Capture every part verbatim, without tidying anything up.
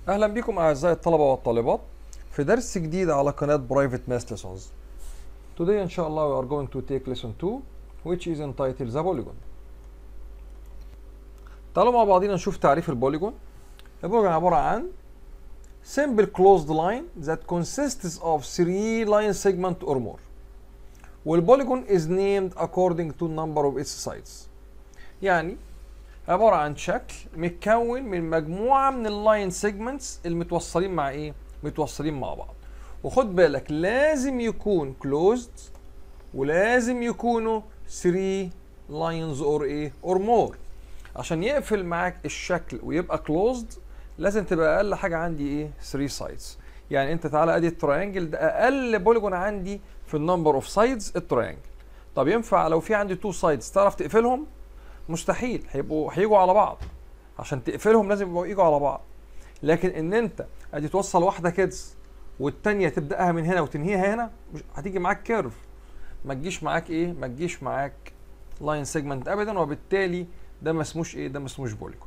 أهلا بكم أعزائي الطلبة والطالبات في درس جديد على قناة Private Math Lessons. Today إن شاء الله we are going to take lesson two which is entitled the polygon. تعالوا مع بعضنا نشوف تعريف البوليجون. البوليجون عبارة عن simple closed line that consists of three line segment or more. والبوليجون is named according to number of its sides. يعني عبارة عن شكل متكون من مجموعة من اللاين سيجمنتس المتوصلين مع ايه؟ متوصلين مع بعض. وخد بالك لازم يكون كلوزد ولازم يكونوا ثلاثة لاينز اور ايه؟ اور مور. عشان يقفل معاك الشكل ويبقى كلوزد لازم تبقى اقل حاجة عندي ايه؟ ثلاثة سايدز. يعني انت تعالى ادي التراينجل ده اقل بوليجون عندي في النمبر اوف سايدز التراينجل. طب ينفع لو في عندي تو سايدز تعرف تقفلهم؟ مستحيل، هيبقوا هيجوا على بعض. عشان تقفلهم لازم يبقوا يجوا على بعض. لكن ان انت ادي توصل واحده كده والتانيه تبداها من هنا وتنهيها هنا مش هتيجي معاك كيرف، ما تجيش معاك ايه؟ ما تجيش معاك لاين سيجمنت ابدا، وبالتالي ده ما اسموش ايه؟ ده ما اسموش بوليجون.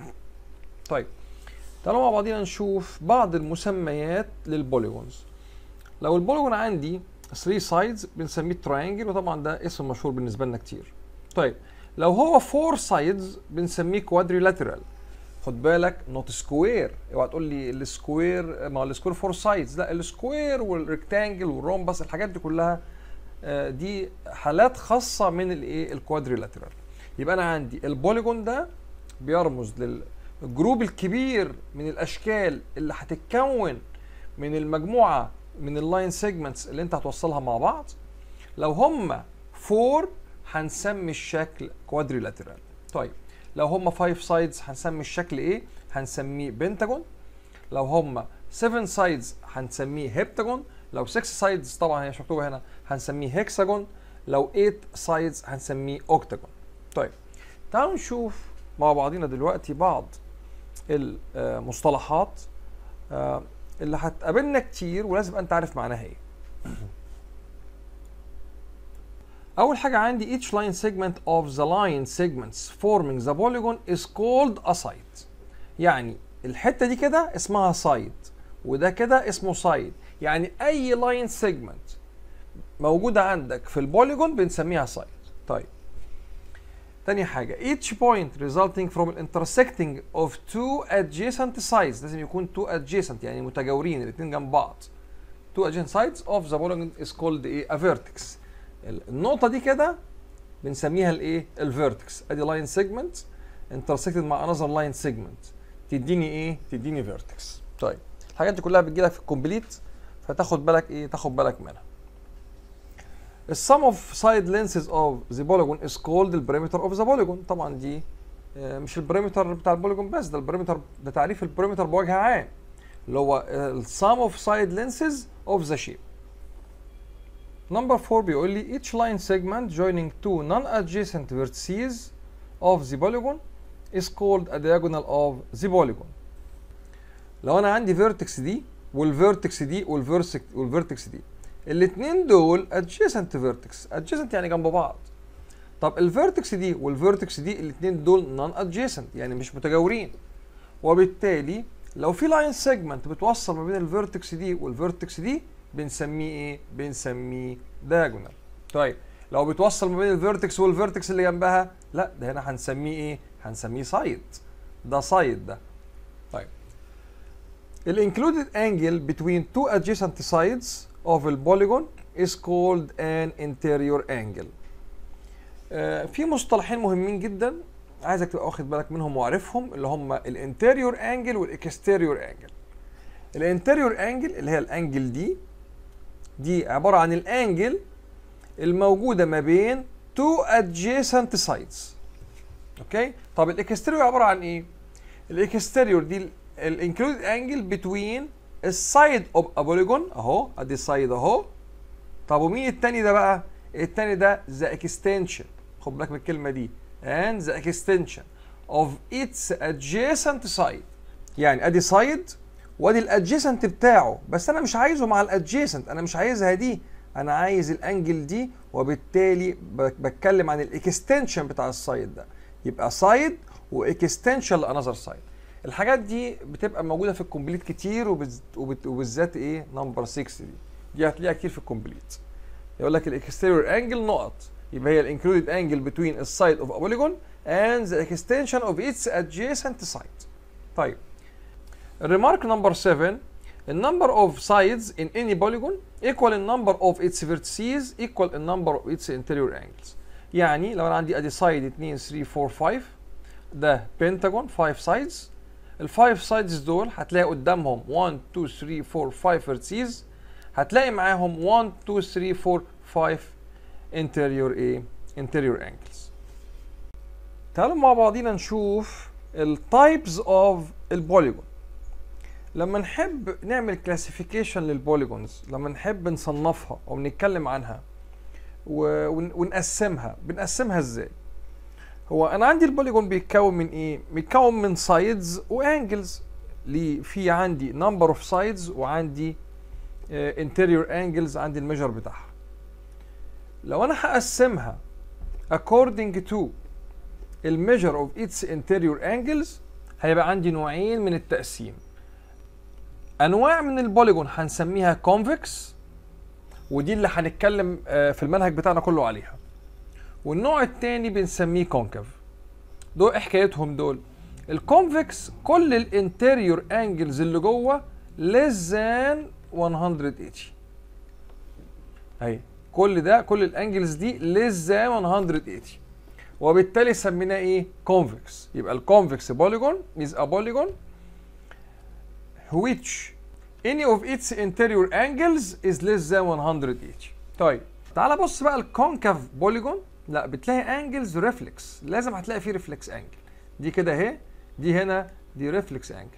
طيب تعالوا مع بعضينا نشوف بعض المسميات للبوليجونز. لو البوليجون عندي ثلاثة سايدز بنسميه تراينجل، وطبعا ده اسم مشهور بالنسبه لنا كتير. طيب لو هو فور سايدز بنسميه كوادريلاترال. خد بالك نوت سكوير، اوعى تقول لي السكوير، ما هو السكوير فور سايدز، لا السكوير والريكتانجل والرومبس الحاجات دي كلها دي حالات خاصه من الايه؟ الكوادريلاترال. يبقى انا عندي البوليجون ده بيرمز للجروب الكبير من الاشكال اللي هتتكون من المجموعه من اللاين سيجمنتس اللي انت هتوصلها مع بعض. لو هم فور هنسمي الشكل كوادريلاترال. طيب لو هم خمسة سايدز هنسمي الشكل ايه؟ هنسميه بنتاجون. لو هم سبعة سايدز هنسميه هيبتاجون. لو ستة سايدز طبعا هي مش مكتوبه هنا هنسميه هيكساجون. لو ثمانية سايدز هنسميه اوكتاجون. طيب تعالوا نشوف مع بعضينا دلوقتي بعض المصطلحات اللي هتقابلنا كتير ولازم انت عارف معناها ايه. أول حاجة عندي each line segment of the line segments forming the polygon is called a side. يعني الحتة دي كده اسمها side وده كده اسمه side. يعني أي line segment موجودة عندك في البوليجون بنسميها side. طيب تاني حاجة each point resulting from intersecting of two adjacent sides. لازم يكون two adjacent يعني متجاورين الاتنين جنب بعض. two adjacent sides of the polygon is called ايه؟ a vertex. النقطة دي كده بنسميها الايه؟ الفيرتكس. ادي لاين سيجمنت انترسكتد مع انذر لاين سيجمنت تديني ايه؟ تديني فيرتكس. طيب الحاجات دي كلها بتجيلك في الكومبليت فتاخد بالك ايه؟ تاخد بالك منها. السم اوف سايد لينسز اوف ذا بوليجون از كولد البريمتر اوف ذا بوليجون. طبعا دي مش البريمتر بتاع البوليجون بس، ده البريمتر ده تعريف البريمتر بوجه عام اللي هو السم اوف سايد لينسز اوف ذا شيب. Number four بيقول لي each line segment joining two non-adjacent vertices of the polygon is called a diagonal of the polygon. لو أنا عندي vertex دي والvertex دي والvertex والvertex دي الاتنين دول adjacent vertex. adjacent يعني جنب بعض. طب الvertex دي والvertex دي الاتنين دول non-adjacent يعني مش متجاورين. وبالتالي لو في line segment بتوصل ما بين الvertex دي والvertex دي بنسميه ايه؟ بنسميه diagonal. طيب لو بتوصل ما بين الفيرتكس والفيرتكس اللي جنبها لا ده هنا هنسميه ايه؟ هنسميه سايد. ده سايد ده. طيب ال included angle between two adjacent sides of a polygon is called an interior angle. آه في مصطلحين مهمين جدا عايزك تبقى واخد بالك منهم وعارفهم اللي هم الانتيريور انجل والاكستيريور انجل. الانتيريور انجل اللي هي الانجل دي دي عبارة عن الانجل الموجودة ما بين two adjacent sides. اوكي؟ طب الاكستيريور عبارة عن ايه؟ الاكستيريور دي الانكلودد انجل between السايد اوف a polygon اهو، ادي السايد اهو. طب ومين التاني ده بقى؟ التاني ده the extension. خد بالك من الكلمة دي. and the extension of its adjacent side. يعني ادي سايد وادي الادجيسنت بتاعه، بس انا مش عايزه مع الادجيسنت، انا مش عايزها دي، انا عايز الانجل دي، وبالتالي بتكلم عن الاكستنشن بتاع السايد ده. يبقى سايد واكستنشن لانذر سايد. الحاجات دي بتبقى موجوده في الكومبليت كتير، وبز... وبت... وبالذات ايه نمبر ستة دي دي هتلاقيها كتير في الكومبليت. يقول لك الاكستيريور انجل نقط، يبقى هي الانكلودد انجل بتوين السايد اوف ا بوليجون and the extension of its adjacent side. طيب remark number seven: the number of sides in any polygon equal the number of its vertices equal the number of its interior angles. يعني لو انا عندي ادي سايد اتنين تلاتة اربعة خمسة، ده بنتاجون خمسة سايدز، الفايف سايدز دول هتلاقي قدامهم واحد اتنين تلاتة اربعة خمسة فيرتسيز، هتلاقي معاهم واحد اتنين تلاتة اربعة خمسة interior ايه interior angles. تعالوا مع بعضينا نشوف التايبز اوف البوليجون. لما نحب نعمل كلاسيفيكيشن للبوليجونز، لما نحب نصنفها او نتكلم عنها ونقسمها، بنقسمها ازاي؟ هو انا عندي البوليجون بيتكون من ايه؟ بيتكون من سايدز وانجلز. ليه؟ في عندي نمبر اوف سايدز وعندي انتيريور انجلز، عندي الميجر بتاعها. لو انا هقسمها according to الميجر اوف its interior angles، هيبقى عندي نوعين من التقسيم. انواع من البوليجون هنسميها كونفكس، ودي اللي هنتكلم في المنهج بتاعنا كله عليها. والنوع الثاني بنسميه كونكاف. دول ايه حكايتهم دول؟ الكونفكس كل الانتيريور انجلز اللي جوه less than مية وتمانين. اهي كل ده، كل الانجلز دي less than مية وتمانين، وبالتالي سميناه ايه؟ كونفكس. يبقى الكونفكس بوليجون is a polygon which any of its interior angles is less than مية وتمانين. طيب تعال بص بقى الكونكاف بوليجون، لا بتلاقي انجلز ريفلكس، لازم هتلاقي فيه ريفلكس انجل. دي كده اهي، دي هنا دي ريفلكس انجل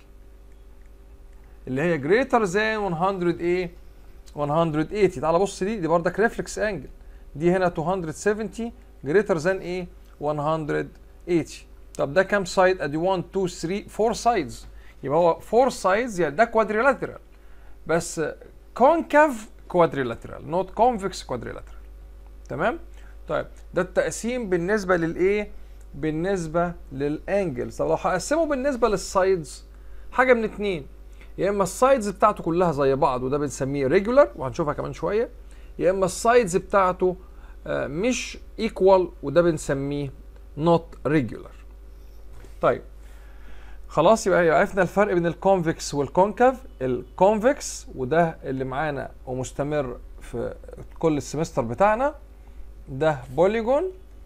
اللي هي greater than مية ايه مية وتمانين. تعال بص دي دي بردك ريفلكس انجل، دي هنا ميتين وسبعين greater than ايه مية وتمانين. طب ده كام سايد؟ ادي واحد اتنين تلاتة اربعة سايدز، يبقى هو اربعة سايدز، يعني ده كوادريلاترال، بس كونكاف كوادريلاترال نوت كونفكس كوادريلاترال. تمام؟ طيب ده التقسيم بالنسبه للايه؟ بالنسبه للانجلز. طب لو هقسمه بالنسبه للسايدز، حاجه من اتنين: يا اما السايدز بتاعته كلها زي بعض وده بنسميه ريجولار وهنشوفها كمان شويه، يا اما السايدز بتاعته مش ايكوال وده بنسميه نوت ريجولار. طيب خلاص، يبقى عرفنا الفرق بين الكونفكس والكونكاف. الكونفكس وده اللي معانا ومستمر في كل السمستر بتاعنا، ده بوليجون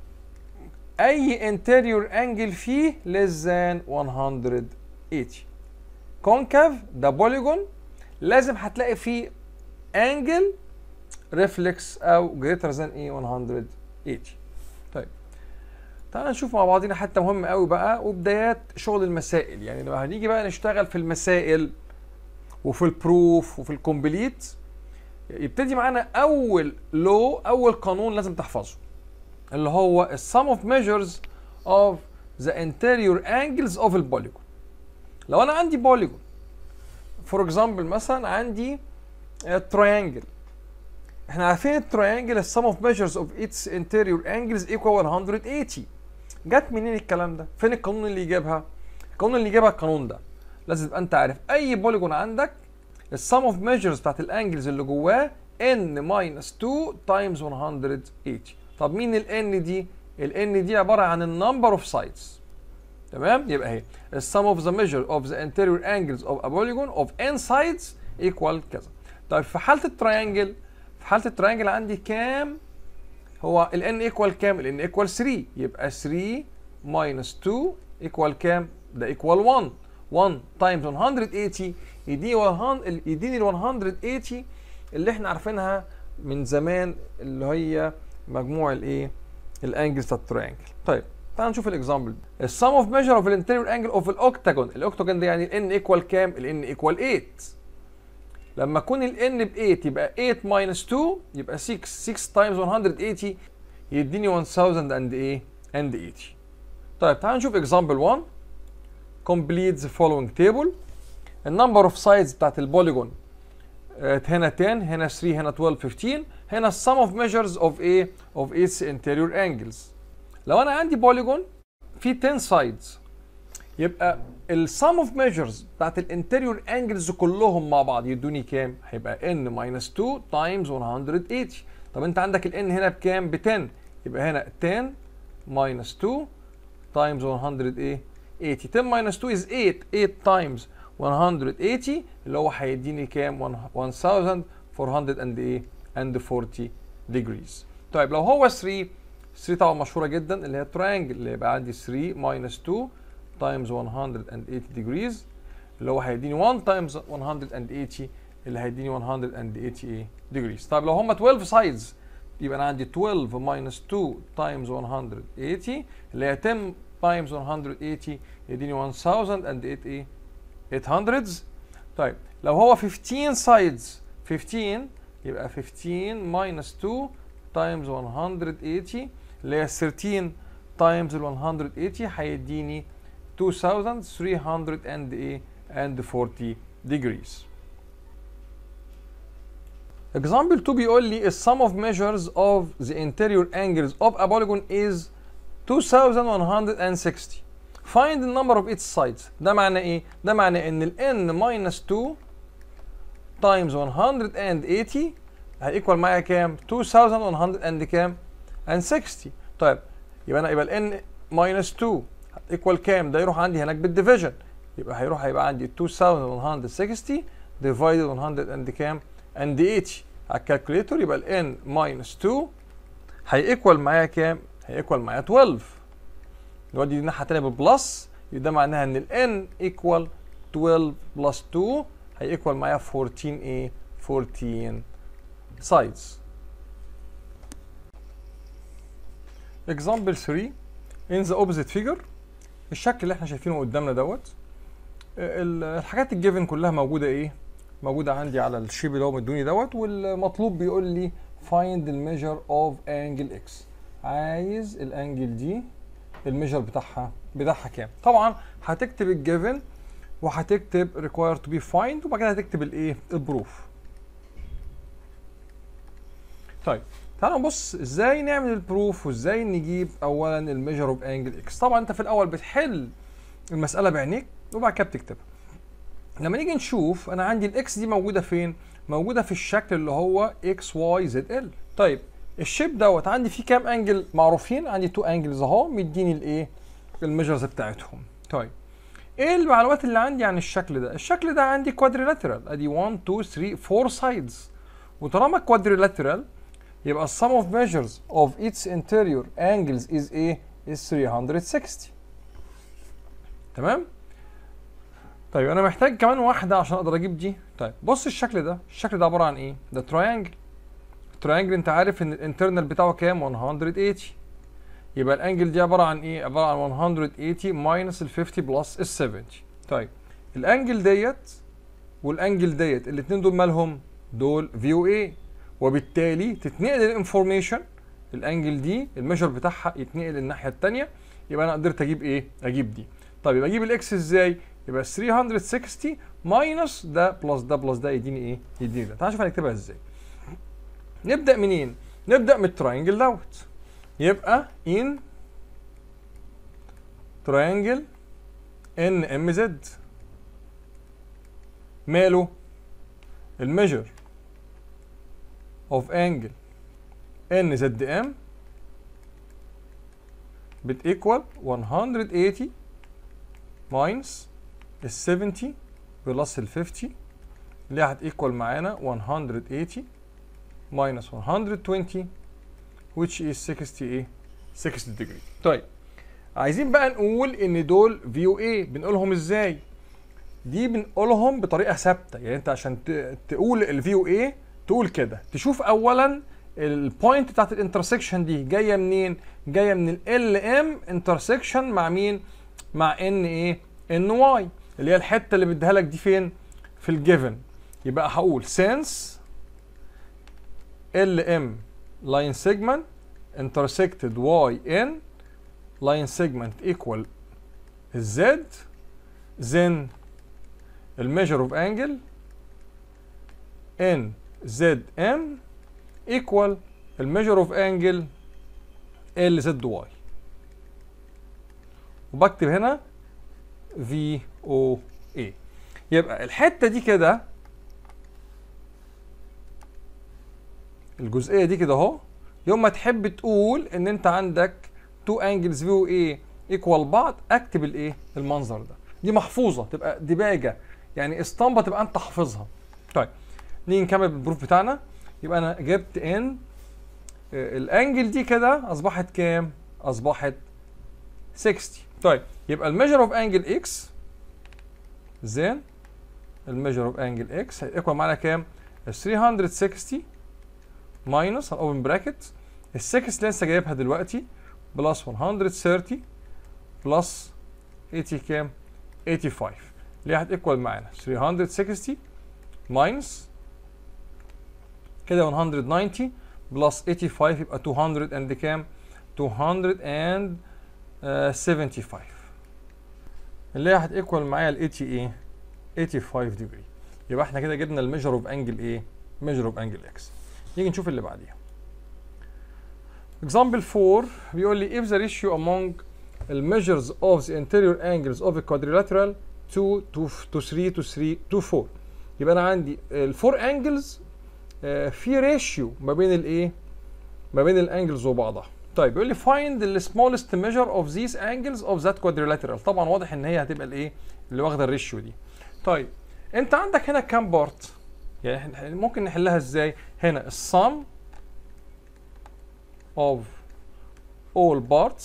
اي انتيريور انجل فيه less than مية وتمانين. كونكاف ده بوليجون لازم هتلاقي فيه انجل ريفلكس او greater than ايه مية وتمانين. طيب تعالى نشوف مع بعضينا حتى مهم قوي بقى، وبدايات شغل المسائل. يعني لما هنيجي بقى نشتغل في المسائل وفي البروف وفي الكومبليت، يبتدي معانا اول لو، اول قانون لازم تحفظه، اللي هو السم اوف measures of the interior angles of a polygon. لو انا عندي بوليجون فور اكزامبل، مثلا عندي تريانجل، احنا عارفين التريانجل السم اوف measures of its interior angles equal مية وتمانين. جت منين الكلام ده؟ فين القانون اللي يجيبها؟ القانون اللي يجيبها القانون ده. لازم تبقى انت عارف اي بوليجون عندك السم اوف measures بتاعت الانجلز اللي جواه n minus اتنين times مية وتمانين. طب مين ال n دي؟ ال n دي عباره عن النمبر اوف سايدز. تمام؟ يبقى اهي السم of the measure of the interior angles of a polygon of n sides equal كذا. طيب في حاله التريانجل، في حاله التريانجل عندي كام؟ هو ال n equal كام؟ ال n equal تلاتة، يبقى تلاتة minus اتنين equal كام؟ ده equal واحد. واحد times مية وتمانين يديني يديني ال مية وتمانين اللي احنا عارفينها من زمان، اللي هي مجموع الايه؟ الانجلز بتاعت التريانجل. طيب تعال نشوف الاكزامبل. السم اوف ميجر اوف الانتيريور انجل اوف الاوكتاجون، الاوكتاجون ده يعني ال n ايكوال كام؟ ال n ايكوال تمانية. لما يكون ال n ب تمانية يبقى تمانية ماينس اتنين يبقى ستة، ستة تايمز مية وتمانين يديني ألف اند ايه؟ اند تمانين. طيب تعال نشوف اكزامبل واحد. complete the following table. النمبر اوف سايدز بتاعت البوليجون هنا عشرة، هنا تلاتة، هنا اتناشر، خمستاشر، هنا السم اوف measures of ايه؟ of its interior angles. لو انا عندي بوليجون في عشرة سايدز، يبقى السم اوف ميجرز بتاعت الانتيريور انجلز كلهم مع بعض يدوني كام؟ هيبقى n minus two times one hundred eighty. طب انت عندك ال n هنا بكام؟ ب ten، يبقى هنا ten minus two times one hundred eighty. ten minus two is eight. eight times one hundred eighty اللي هو هيديني كام؟ one thousand four hundred and forty degrees. طيب لو هو three، three طبعا مشهوره جدا اللي هي تريانجل، اللي يبقى عندي three minus two times one hundred eighty degrees اللي هو هيديني one times one hundred eighty اللي هيديني one hundred eighty degrees. طيب لو هم twelve sides يبقى انا عندي twelve minus two times one hundred eighty اللي هي ten times one hundred eighty يديني one thousand eight hundred. طيب لو هو fifteen sides fifteen يبقى fifteen minus two times one hundred eighty اللي هي thirteen times one hundred eighty هيديني two thousand three hundred forty degrees. Example two بيقول لي the sum of measures of the interior angles of a polygon is two thousand one hundred sixty. Find the number of its sides. ده معناه ايه؟ ده معناه ان ال n minus two times one hundred eighty هيكوال معايا كام؟ two thousand one hundred and كام؟ and sixty. طيب يبقى انا يبقى ال n minus two ايكوال كام؟ ده يروح عندي هناك بالديفيجن، يبقى هيروح هيبقى عندي two thousand one hundred sixty divided one hundred and كام؟ and eighty على الكالكوليتور، يبقى ال n minus two هيكوال معايا كام؟ هيكوال معايا twelve. نودي دي الناحيه الثانيه بالبلس، يبقى ده معناها ان ال n equal twelve plus two هيكوال معايا fourteen ايه؟ fourteen sides. Example three in the opposite figure. الشكل اللي احنا شايفينه قدامنا دوت، الحاجات الجيفن كلها موجوده ايه؟ موجوده عندي على الشيب اللي هو مدوني دوت، والمطلوب بيقول لي find the measure of angle x. عايز الانجل دي الميجر بتاعها بتاعها كام؟ طبعا هتكتب الجيفن وهتكتب required to be find وبعد كده هتكتب الايه؟ البروف. طيب تعالوا نبص ازاي نعمل البروف وازاي نجيب اولا الميجر اوف انجل اكس. طبعا انت في الاول بتحل المساله بعينيك وبعد كده بتكتبها. لما نيجي نشوف انا عندي الاكس دي موجوده فين؟ موجوده في الشكل اللي هو اكس واي زد ال. طيب الشيب دوت عندي فيه كام انجل معروفين؟ عندي تو انجلز اهو مديني الايه؟ الميجرز بتاعتهم. طيب ايه المعلومات اللي عندي عن الشكل ده؟ الشكل ده عندي كوادريلاترال، ادي one two three four sides، وطالما كوادريلاترال يبقى السم اوف measures of its interior angles is ايه؟ is three hundred sixty. تمام؟ طيب انا محتاج كمان واحده عشان اقدر اجيب دي. طيب بص الشكل ده، الشكل ده عباره عن ايه؟ ده تراينجل. التراينجل انت عارف ان الانترنال بتاعه كام؟ one hundred eighty. يبقى الانجل دي عباره عن ايه؟ عباره عن one hundred eighty minus ال fifty plus ال seventy. طيب الانجل ديت والانجل ديت الاثنين دول مالهم؟ دول في او اي، وبالتالي تتنقل الانفورميشن، الانجل دي الميجر بتاعها يتنقل الناحيه الثانيه، يبقى انا قدرت اجيب ايه؟ اجيب دي. طيب يبقى اجيب الاكس ازاي؟ يبقى three hundred sixty ماينس ده بلس ده بلس ده يديني ايه؟ يديني ده. تعال نشوف هنكتبها ازاي. نبدا منين؟ نبدا من التراينجل دوت. يبقى in triangle ان ام زد ماله؟ الميجر of angle ان زد ام بتيكوال one hundred eighty minus ال seventy بلس ال fifty اللي هتيكوال معانا one hundred eighty minus one hundred twenty which is sixty ايه؟ sixty degree. طيب عايزين بقى نقول ان دول في او اي، بنقولهم ازاي؟ دي بنقولهم بطريقه ثابته، يعني انت عشان تقول الفي او اي تقول كده، تشوف اولا البوينت بتاعت الانترسكشن دي جايه منين؟ جايه من ال ام انترسكشن مع مين؟ مع ان ايه؟ ان واي اللي هي الحته اللي مديها لك دي فين؟ في الجيفن. يبقى هقول since ال ام line segment intersected y in line segment equal z, then the measure of angle n zm equal the measure of angle lzy. وبكتب هنا في او اي. يبقى الحته دي كده، الجزئيه دي كده اهو، يوم ما تحب تقول ان انت عندك تو انجلز في او اي ايكوال بعض، اكتب الايه؟ المنظر ده. دي محفوظه، تبقى ديباجه، يعني اسطمبه تبقى انت حافظها. طيب نيجي نكمل بالبروف بتاعنا. يبقى انا جبت ان الانجل دي كده اصبحت كام؟ اصبحت ستين. طيب يبقى الميجر اوف انجل اكس زين الميجر اوف انجل اكس هيكوال معانا كام؟ ثلاثمية وستين ماينس هنوبن براكت ال ستة اللي لسه جايبها دلوقتي بلس مية وثلاثين بلس ثمانين كام؟ خمسة وثمانين اللي هتيكوال معانا ثلاثمية وستين ماينس كده مية وتسعين بلس خمسة وثمانين يبقى مئتين اند كام؟ مئتين وخمسة وسبعين اللي هي هتيكوال معايا ال ثمانين ايه؟ خمسة وثمانين ديجري. يبقى احنا كده جبنا الميجر اوف انجل ايه؟ ميجر اوف انجل اكس. نيجي نشوف اللي بعديها. example four بيقول لي if the ratio among the measures of the interior angles of a quadrilateral two to to three to three to four. يبقى انا عندي الفور انجلز في ريشيو ما بين الايه؟ ما بين الانجلز وبعضها. طيب بيقول لي find the smallest measure of these angles of that quadrilateral. طبعا واضح ان هي هتبقى الايه؟ اللي واخده الريشيو دي. طيب انت عندك هنا كام بارت؟ يعني ممكن نحلها ازاي؟ هنا السم of all parts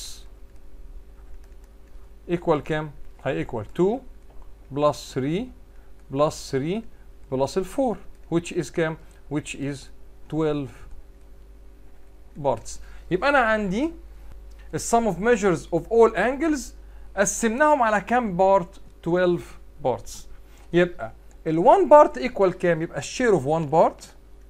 equal كام؟ هي equal two plus three plus three plus four which is كام؟ which is twelve parts. يبقى انا عندي ال sum of measures of all angles قسمناهم على كام بارت؟ twelve parts. يبقى ال one part equal كام؟ يبقى الشير of one part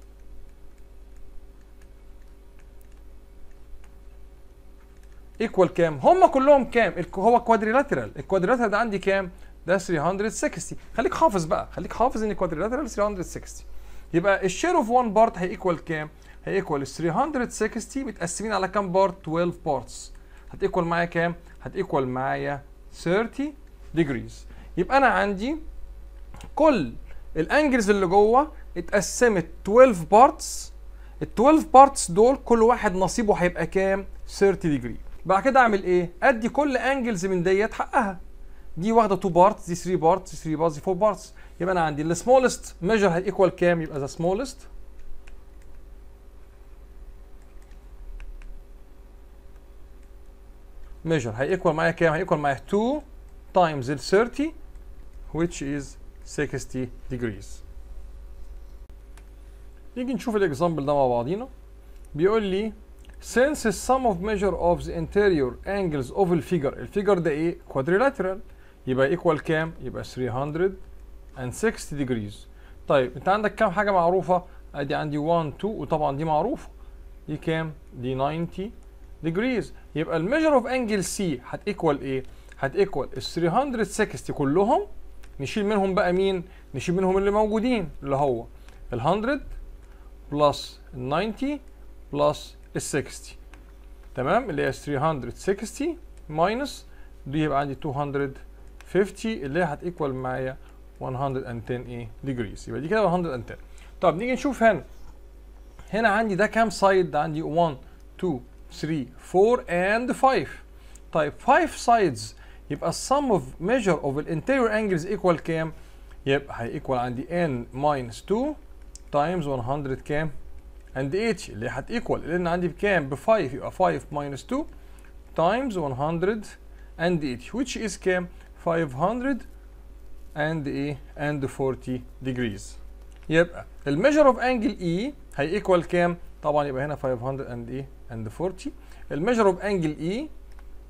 equal كام؟ هم كلهم كام؟ هو كوادريلاترال، الكوادريلاترال ده عندي كام؟ ده ثلاثمية وستين. خليك حافظ بقى، خليك حافظ ان كوادريلاترال ثلاثمية وستين. يبقى الشير اوف one بارت هيكوال كام؟ هيكوال ثلاثمية وستين متقسمين على كام بارت؟ twelve بارتس. هتيكوال معايا كام؟ هتيكوال معايا thirty degrees. يبقى انا عندي كل الانجلز اللي جوه اتقسمت twelve بارتس. ال twelve بارتس دول كل واحد نصيبه هيبقى كام؟ thirty degree. بعد كده اعمل ايه؟ ادي كل انجلز من ديت حقها. دي واخده two بارتس، دي three بارتس، دي three بارتس، دي four بارتس. يبقى انا عندي السمولست ميجر هيكوال كام؟ يبقى ذا سمولست ميجر هيكوال معايا كام؟ هيكوال معايا two times ال thirty which is sixty degrees. نيجي نشوف الاكزامبل ده مع بعضينا. بيقول لي since the sum of measure of the interior angles of الفيجر، الفيجر ده ايه؟ quadrilateral، يبقى equal كام؟ يبقى three sixty degrees. طيب انت عندك كام حاجة معروفة؟ ادي عندي one two وطبعا دي معروفة. دي كام؟ دي ninety degrees. يبقى الميجر اوف انجل سي هتيكوال ايه؟ هتيكوال ال three sixty كلهم، نشيل منهم بقى مين؟ نشيل منهم اللي موجودين اللي هو ال one hundred بلس ال ninety بلس ال sixty. تمام؟ اللي هي three sixty ماينس دي يبقى عندي two fifty اللي هي هتيكوال معايا one ten ايه degrees. يبقى دي كده one ten. طب نيجي نشوف هنا. هنا عندي ده كام سايد؟ ده عندي one two three four and five. طيب five sides يبقى السم اوف ميجر اوف الانتيريور انجلز ايكوال كام؟ يبقى هيكوال عندي n minus two times one hundred كام؟ and eighty اللي هتيكوال لان عندي بكام؟ ب five يبقى five minus two times one hundred and eighty which is كام؟ five hundred and ايه؟ and forty degrees. يبقى الميجر اوف انجل E هيكوال كام؟ طبعا يبقى هنا five hundred and ايه؟ and forty. الميجر اوف انجل E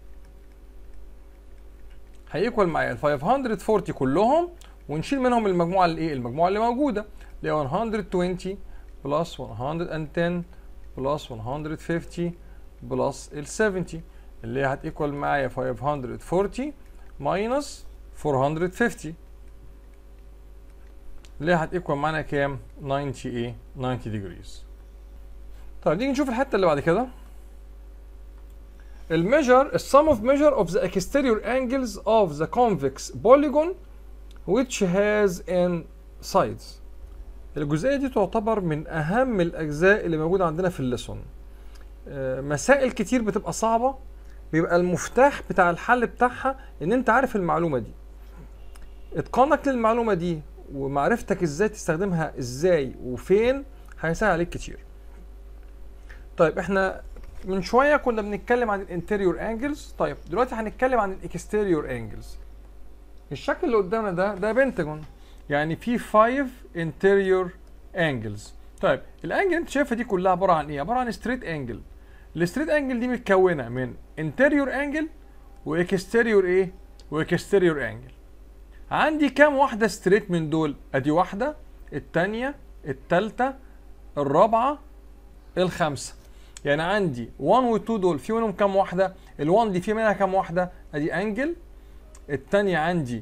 هيكوال معايا ال five forty كلهم ونشيل منهم المجموعه اللي ايه؟ المجموعه اللي موجوده اللي هي one twenty بلس one ten بلس one fifty بلس ال seventy اللي هي هتيكوال معايا five forty ماينس four fifty اللي هي هتيكوال معانا كام؟ ninety ايه؟ ninety degrees. طيب نيجي نشوف الحته اللي بعد كده. الميجر السم اوف ميجر اوف ذا exterior angles of the convex polygon which has in sides. الجزئيه دي تعتبر من اهم الاجزاء اللي موجوده عندنا في الليسون. مسائل كتير بتبقى صعبه، بيبقى المفتاح بتاع الحل بتاعها ان انت عارف المعلومه دي. اتقانك للمعلومه دي ومعرفتك ازاي تستخدمها ازاي وفين هيسهل عليك كتير. طيب احنا من شويه كنا بنتكلم عن الانتيريور انجلز، طيب دلوقتي هنتكلم عن الاكستيريور انجلز. الشكل اللي قدامنا ده ده بنتاجون، يعني في خمسة انتيريور انجلز. طيب الانجل انت شايفها دي كلها عباره عن ايه؟ عباره عن ستريت انجل. الستريت انجل دي متكونه من انتيريور انجل واكستيريور ايه؟ واكستيريور انجل. عندي كام واحده ستريت من دول؟ ادي واحده، الثانيه، الثالثه، الرابعه، الخامسه. يعني عندي واحد و اتنين دول في منهم كام واحده؟ ال1 دي في منها كام واحده؟ ادي انجل، الثانيه عندي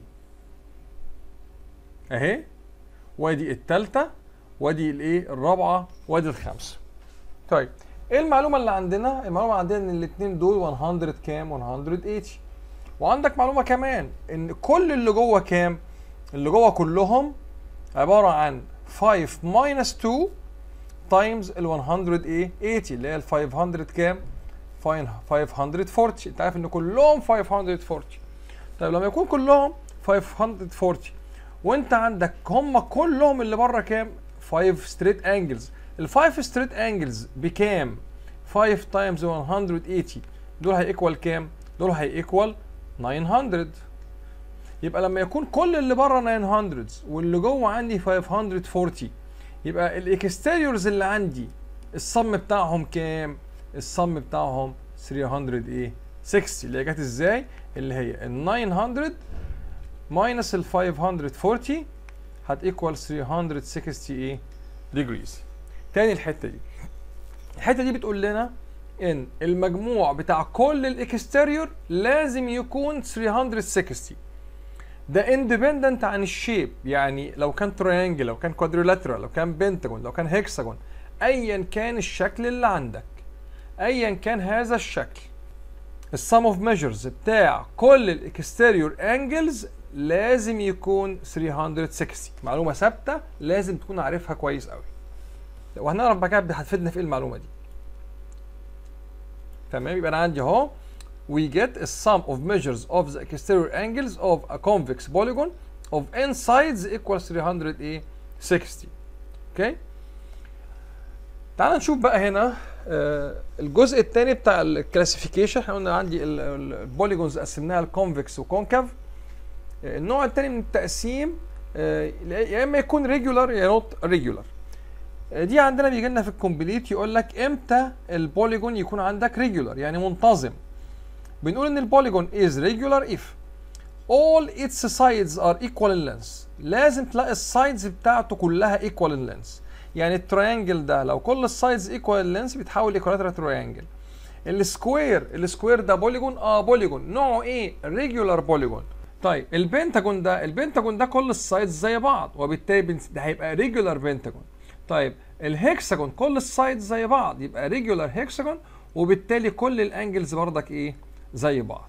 اهي، وادي الثالثه، وادي الايه؟ الرابعه، وادي الخامسه. طيب ايه المعلومه اللي عندنا؟ المعلومه عندنا ان الاثنين دول مية كام؟ مية وتمانين. وعندك معلومه كمان ان كل اللي جوه كام؟ اللي جوه كلهم عباره عن خمسة ماينس اتنين تايمز ال مية ايه؟ تمانين، اللي هي ال خمسمية كام؟ خمسمية واربعين. انت عارف ان كلهم خمسمية واربعين. طيب لما يكون كلهم خمسمية واربعين وانت عندك هم كلهم اللي بره كام؟ خمسة ستريت انجلز. ال خمسة ستريت انجلز بكام؟ خمسة تايمز مية وتمانين دول هيكوال كام؟ دول هيكوال تسعمية. يبقى لما يكون كل اللي بره تسعمية واللي جوه عندي خمسمية واربعين، يبقى الاكستيريورز اللي عندي الصم بتاعهم كام؟ الصم بتاعهم تلتمية ايه؟ ستين. اللي هي جت ازاي؟ اللي هي ال تسعمية ماينس ال خمسمية واربعين هتيكوال تلتمية وستين ايه؟ ديجريز. تاني الحته دي. الحته دي بتقول لنا ان المجموع بتاع كل الاكستيريور لازم يكون تلتمية وستين. ده اندبندنت عن الشيب، يعني لو كان تريانجل، لو كان كوادريلاترال، لو كان بنتاجون، لو كان هيكساجون، ايا كان الشكل اللي عندك، ايا كان هذا الشكل، السم اوف ميجرز بتاع كل الاكستيريور انجلز لازم يكون تلتمية وستين. معلومه ثابته لازم تكون عارفها كويس قوي، وهنعرف بقى كده هتفيدنا في ايه المعلومه دي. تمام. يبقى انا عندي اهو we get a sum of measures of the exterior angles of a convex polygon of n sides equals تلتمية ايه؟ ستين. اوكي. تعال نشوف بقى هنا آه الجزء الثاني بتاع الكلاسيفيكيشن. احنا قلنا عندي البوليجونز قسمناها لكونفكس وكونكاف. آه النوع الثاني من التقسيم آه يا اما يكون ريجولار يا نوت ريجولار. آه دي عندنا بيجي لنا في الكومبليت يقول لك امتى البوليجون يكون عندك ريجولار يعني منتظم. بنقول ان البوليجون is regular if all its sides are equal in length. لازم تلاقي السايدز بتاعته كلها equal in length. يعني التريانجل ده لو كل السايدز equal in length بيتحول لايكوالاترال تريانجل. السكوير السكوير ده بوليجون اه بوليجون نوعه ايه؟ ريجولار بوليجون. طيب البنتاجون ده البنتاجون ده كل السايدز زي بعض وبالتالي ده هيبقى ريجولار بنتاجون. طيب الهكساجون كل السايدز زي بعض يبقى ريجولار هكساجون وبالتالي كل الانجلز بردك ايه؟ زي بعض.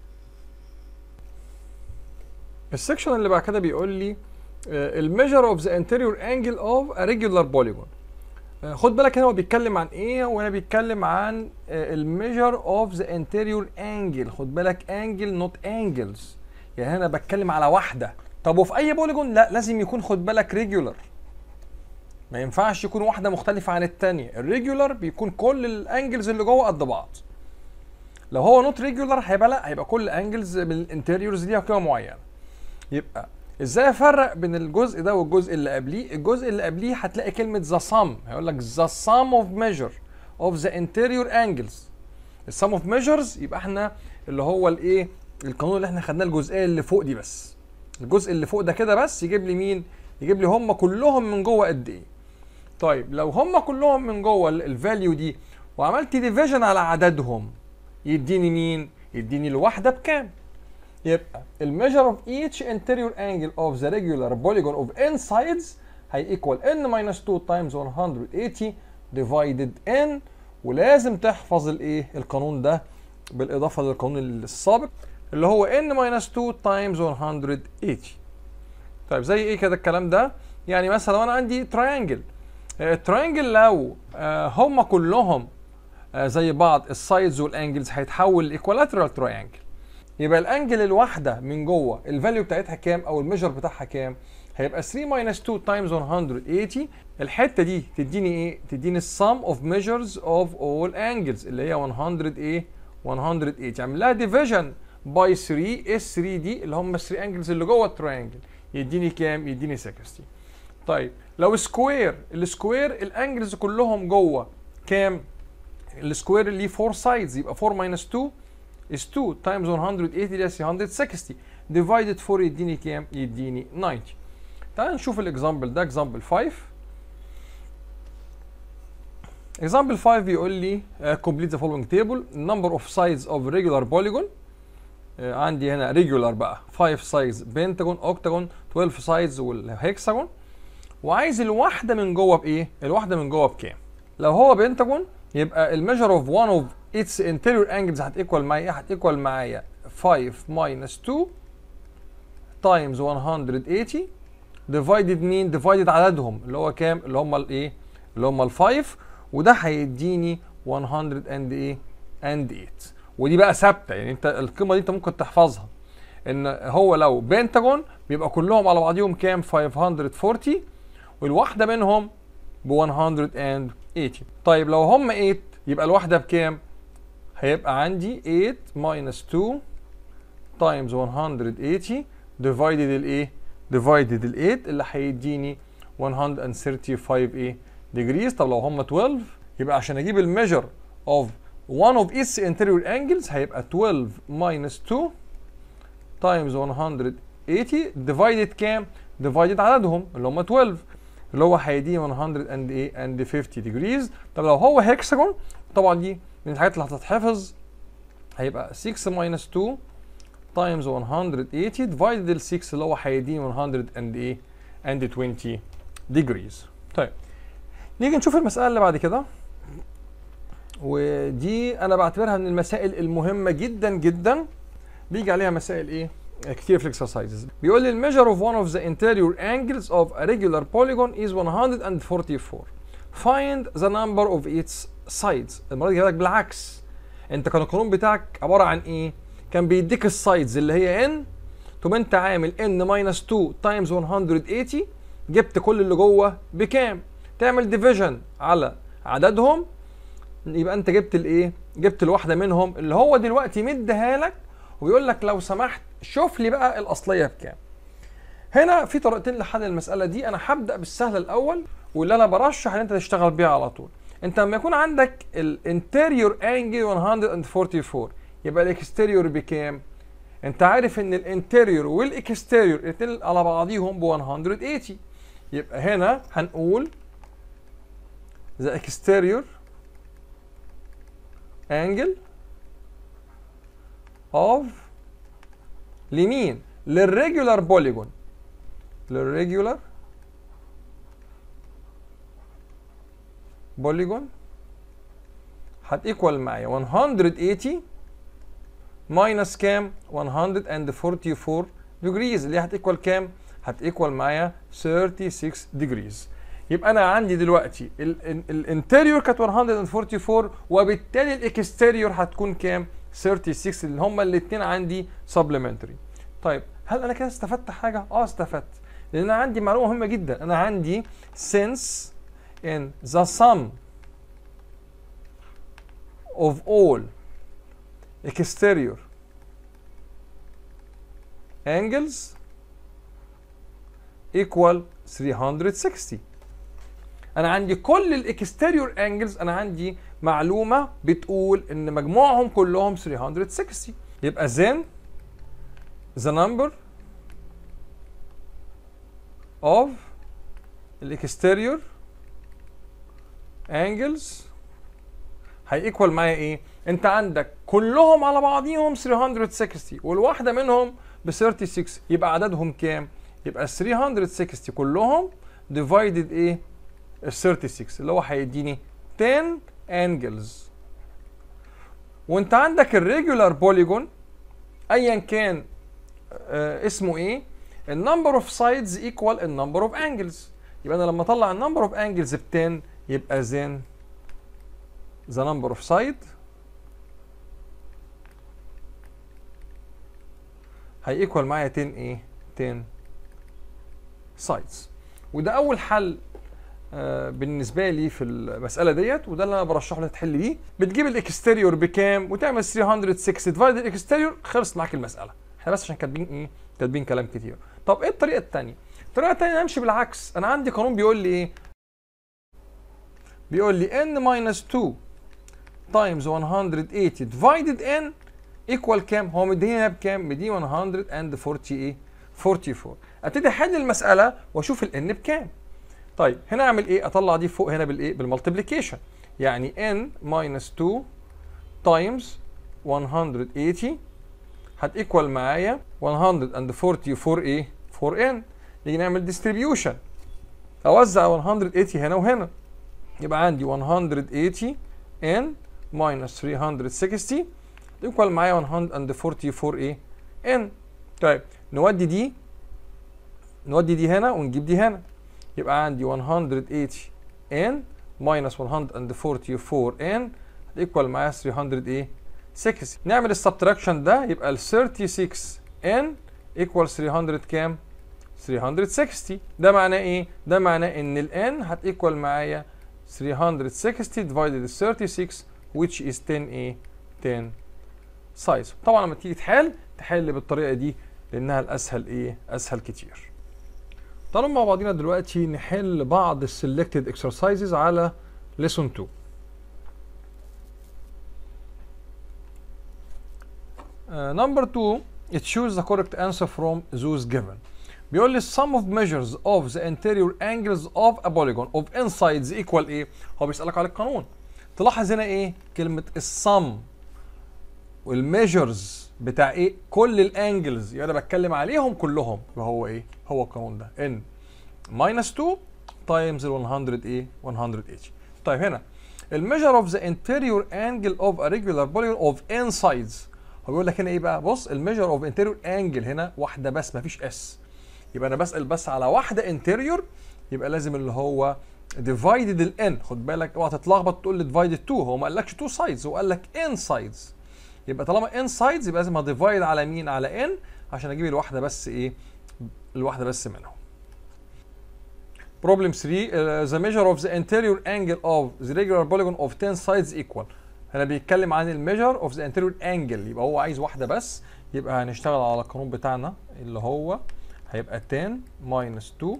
السكشن اللي بعد كده بيقول لي الميجر اوف ذا انتيريور انجل اوف ا ريجولار بوليجون. خد بالك هنا هو بيتكلم عن ايه؟ وهنا بيتكلم عن الميجر اوف ذا انتيريور انجل. خد بالك انجل نوت انجلز، يعني هنا بتكلم على واحده. طب وفي اي بوليجون لا لازم يكون خد بالك ريجولار، ما ينفعش يكون واحده مختلفه عن الثانيه. الريجولار بيكون كل الانجلز اللي جوه قد بعض. لو هو نوت ريجولار هيبقى لا، هيبقى كل انجلز من الانتيريورز ليها قيمه معينه. يبقى ازاي افرق بين الجزء ده والجزء اللي قبليه؟ الجزء اللي قبليه هتلاقي كلمه ذا سم، هيقول لك ذا سم اوف ميجر اوف ذا انتيريور انجلز. السم اوف ميجرز يبقى احنا اللي هو الايه؟ القانون اللي احنا خدناه الجزئيه اللي فوق دي بس. الجزء اللي فوق ده كده بس يجيب لي مين؟ يجيب لي هم كلهم من جوه قد ايه. طيب لو هم كلهم من جوه الفاليو دي وعملت ديفيجن على عددهم يديني مين؟ يديني الواحده بكام؟ يبقى الميجر اوف each interior angle of the regular polygon of n sides هي equal n minus two times one hundred eighty divided n. ولازم تحفظ الايه؟ القانون ده بالاضافه للقانون السابق اللي هو n minus two times one hundred eighty. طيب زي ايه كده الكلام ده؟ يعني مثلا لو انا عندي تراينجل، التراينجل لو آه هم كلهم آه زي بعض السايدز والانجلز هيتحول لايكوالاترال تراينجل. يبقى الانجل الواحده من جوه الفاليو بتاعتها كام او الميجر بتاعها كام؟ هيبقى three minus two times one hundred eighty. الحته دي تديني ايه؟ تديني السم اوف measures of all angles اللي هي one hundred ايه؟ one hundred eighty. اعمل لها division by three. اس ثري دي اللي هم three angles اللي جوه التراينجل يديني كام؟ يديني sixty. طيب لو سكوير، السكوير الانجلز كلهم جوه كام؟ السكوير اللي four sides يبقى four minus two is two times one hundred eighty اللي هي three hundred sixty divided four يديني كام؟ يديني ninety. تعال نشوف الاكزامبل ده، اكزامبل five. اكزامبل five بيقول لي uh, complete the following table. number of sides of regular polygon. uh, عندي هنا regular بقى five sides pentagon octagon twelve sides والهكساجون، وعايز الواحده من جوه بايه؟ الواحده من جوه بكام؟ لو هو بنتاجون يبقى الميجر اوف one of its interior angles هتيكوال معايا ايه؟ هتيكوال معايا five minus two times one hundred eighty divided مين؟ divided عددهم اللي هو كام؟ اللي هم الايه؟ اللي هم الفايف، وده هيديني one hundred and ايه؟ and eight. ودي بقى ثابته، يعني انت القيمه دي انت ممكن تحفظها، ان هو لو بنتاجون بيبقى كلهم على بعضهم كام؟ five hundred forty والواحده منهم ب one hundred eighty. طيب لو هم eight يبقى الواحده بكام؟ هيبقى عندي eight minus two times one hundred eighty divided الايه؟ divided ال eight اللي هيديني one hundred thirty-five ايه؟ degrees. طب لو هم twelve يبقى عشان اجيب الميجر of one of its interior angles هيبقى twelve minus two times one hundred eighty divided كام؟ divided عددهم اللي هم twelve اللي هو هيديني one hundred and ايه؟ and fifty degrees. طب لو هو هكساجون طبعا دي من الحاجات اللي هتتحفظ، هيبقى six minus two times one hundred eighty divided ال six اللي هو هيديني one hundred and ايه؟ and twenty degrees. طيب نيجي نشوف المسألة اللي بعد كده، ودي أنا بعتبرها من المسائل المهمة جدا جدا، بيجي عليها مسائل إيه؟ كتير في الاكسرسايزز. بيقول لي الميجر of one of the interior angles of a regular polygon is one hundred forty-four. Find the number of its sides. المرة دي جايبلك بالعكس. أنت كان القانون بتاعك عبارة عن إيه؟ كان بيديك السايدز اللي هي n، تقوم أنت عامل n minus two times one hundred eighty، جبت كل اللي جوه بكام؟ تعمل ديفيجن على عددهم، يبقى انت جبت الايه؟ جبت الواحده منهم اللي هو دلوقتي مديها لك، وبيقول لك لو سمحت شوف لي بقى الاصليه بكام. هنا في طريقتين لحل المساله دي، انا هبدا بالسهل الاول واللي انا برشح ان انت تشتغل بيها على طول. انت لما يكون عندك الانتيريور انجل one hundred forty-four يبقى الاكستيريور بكام؟ انت عارف ان الانتيريور والاكستيريور الاثنين على بعضيهم ب one hundred eighty، يبقى هنا هنقول the exterior angle of لمين؟ للريجولار بوليجون، للريجولار بوليجون هتيكوال معايا one hundred eighty minus كام؟ one hundred forty-four degrees اللي هتيكوال كام؟ هتيكوال معايا thirty-six degrees. يبقى انا عندي دلوقتي الانتيريور كانت one hundred forty-four وبالتالي الاكستيريور هتكون كام؟ thirty-six اللي هما الاثنين عندي سبلمنتري. طيب هل انا كده استفدت حاجه؟ اه استفدت، لان انا عندي معلومه مهمه جدا. انا عندي since in the sum of all exterior angles equal three hundred sixty. انا عندي كل الاكستيريور انجلز، انا عندي معلومه بتقول ان مجموعهم كلهم three hundred sixty، يبقى then the number of الاكستيريور angles هيكوال معايا ايه؟ انت عندك كلهم على بعضيهم three hundred sixty والواحده منهم ب thirty-six، يبقى عددهم كام؟ يبقى three hundred sixty كلهم divided ايه؟ ال thirty-six اللي هو هيديني ten angles. وانت عندك الريجولار بوليجون ايا كان آه اسمه ايه، النمبر اوف سايدز ايكوال النمبر اوف انجلز. يبقى انا لما اطلع النمبر اوف انجلز ب عشرة يبقى then the number of side هيكوال معايا عشرة ايه؟ عشرة سايدز. وده اول حل آه بالنسبه لي في المساله ديت، وده اللي انا برشح لك تحل بيه. بتجيب الاكستيريور بكام وتعمل ثلاثمية وستة ديفايد الاكستيريور، خلص معاك المساله. احنا بس عشان كاتبين ايه؟ كاتبين كلام كتير. طب ايه الطريقه الثانيه؟ الطريقه الثانيه امشي بالعكس. انا عندي قانون بيقول لي ايه؟ بيقول لي n minus two times one hundred eighty divided n equal كام؟ هو مديني بكام؟ مديني one hundred forty ايه؟ forty-four. ابتدي احل المساله واشوف ال n بكام. طيب هنا اعمل ايه؟ اطلع دي فوق هنا بالايه؟ بالمالتيبليكيشن. يعني n minus two times one hundred eighty هتيكوال معايا one hundred forty-four ايه؟ four n. نيجي نعمل ديستريبيوشن، اوزع one hundred eighty هنا وهنا، يبقى عندي one hundred eighty n minus three hundred sixty يكوال معايا one hundred forty-four ايه؟ n. طيب نودي دي نودي دي هنا ونجيب دي هنا، يبقى عندي one hundred eighty n minus one hundred forty-four n يكوال معايا three hundred ايه؟ sixty. نعمل السبتراكشن ده يبقى ال thirty-six n equals three hundred كام؟ three hundred sixty. ده معناه ايه؟ ده معناه ان ال n هتيكوال معايا three hundred sixty divided thirty-six which is ten ايه؟ ten size. طبعا لما تيجي تحل تحل بالطريقه دي لانها الاسهل ايه؟ اسهل كتير. تعالوا مع بعضينا دلوقتي نحل بعض السلكتد اكسرسايزز على lesson two. Uh, number two, choose the correct answer from those given. بيقول لي sum of measures of the interior angles of a polygon of n sides equal ايه؟ هو بيسألك على القانون. تلاحظ هنا ايه؟ كلمة السم والميجرز بتاع ايه؟ كل الانجلز، يبقى انا بتكلم عليهم كلهم، يبقى هو ايه؟ هو القانون ده n minus two times one hundred ايه؟ one hundred eighty. طيب هنا الميجر of the interior angle of a regular polygon of n sides. هو بيقول لك هنا ايه بقى؟ بص الميجر اوف انتيريور انجل هنا واحده بس مفيش اس، يبقى انا بسال بس على واحده انتيريور، يبقى لازم اللي هو ديفايدد الان. خد بالك اوعى تتلخبط تقول لي ديفايدد اتنين، هو ما قالكش تو سايدز، هو قال لك ان سايدز. يبقى طالما ان سايدز يبقى لازم هديفايد على مين؟ على ان عشان اجيب الواحده بس ايه؟ الواحده بس منهم. Problem three uh, the measure of the interior angle of the regular polygon of ten sides equal. هنا بيتكلم عن الميجر اوف ذا انتيريور انجل، يبقى هو عايز واحده بس، يبقى هنشتغل على القانون بتاعنا اللي هو هيبقى ten minus two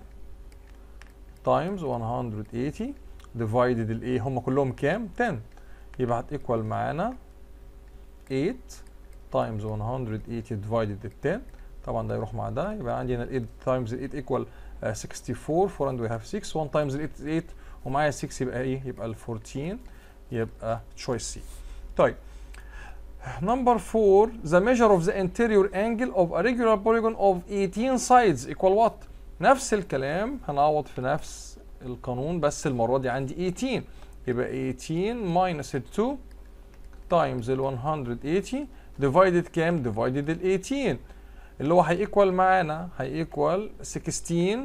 times one hundred eighty divided الايه؟ هم كلهم كام؟ ten. يبقى هتيكوال معانا eight times one hundred eighty divided ten. طبعا ده يروح مع ده، يبقى عندي هنا eight times eight equal sixty-four. four and we have six. one times eight is eight ومعايا six يبقى ايه؟ يبقى ال fourteen. يبقى choice C. طيب number four the measure of the interior angle of a regular polygon of eighteen sides equal what؟ نفس الكلام هنعوض في نفس القانون بس المرة دي عندي eighteen، يبقى eighteen minus two times ال one hundred eighty divided كام؟ divided ال eighteen اللي هو هيكوال معانا هيكوال sixteen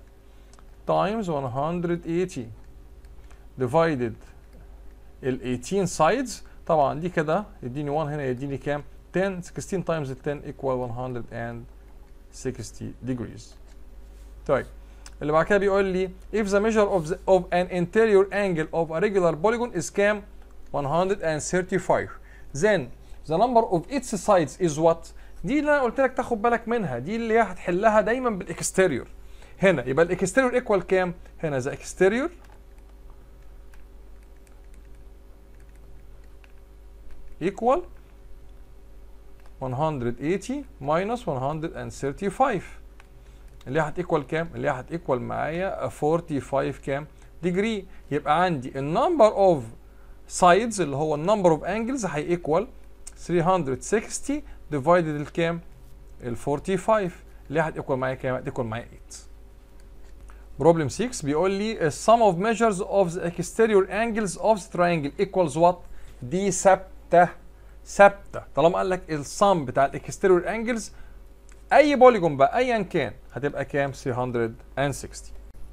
times one hundred eighty divided ال eighteen sides. طبعا دي كده يديني one هنا يديني كام؟ ten. sixteen times ten equal one hundred sixty degrees. طيب اللي بعد كده بيقول لي if the measure of the, of an interior angle of a regular polygon is كام؟ one hundred thirty-five then the number of its sides is what؟ دي اللي انا قلت لك تاخد بالك منها، دي اللي هي هتحلها دايما بالاكستيريور. هنا يبقى الاكستيريور ايكوال كام؟ هنا the exterior equal one hundred eighty minus one hundred thirty-five اللي هي هتيكوال كام؟ اللي هي هتيكوال معايا forty-five كام؟ degree. يبقى عندي النمبر اوف سايدز اللي هو النمبر اوف انجلز هيكوال three hundred sixty divided الكام؟ ال forty-five اللي هي هتيكوال معايا كام؟ هتيكوال معايا eight. Problem six بيقول لي sum of measures of the exterior angles of the triangle equals what؟ دي ثابته ثابته. طالما قال لك السم بتاع الاكستيريور انجلز اي بوليجون بقى ايا كان هتبقى كام؟ ثلاثمية وستين.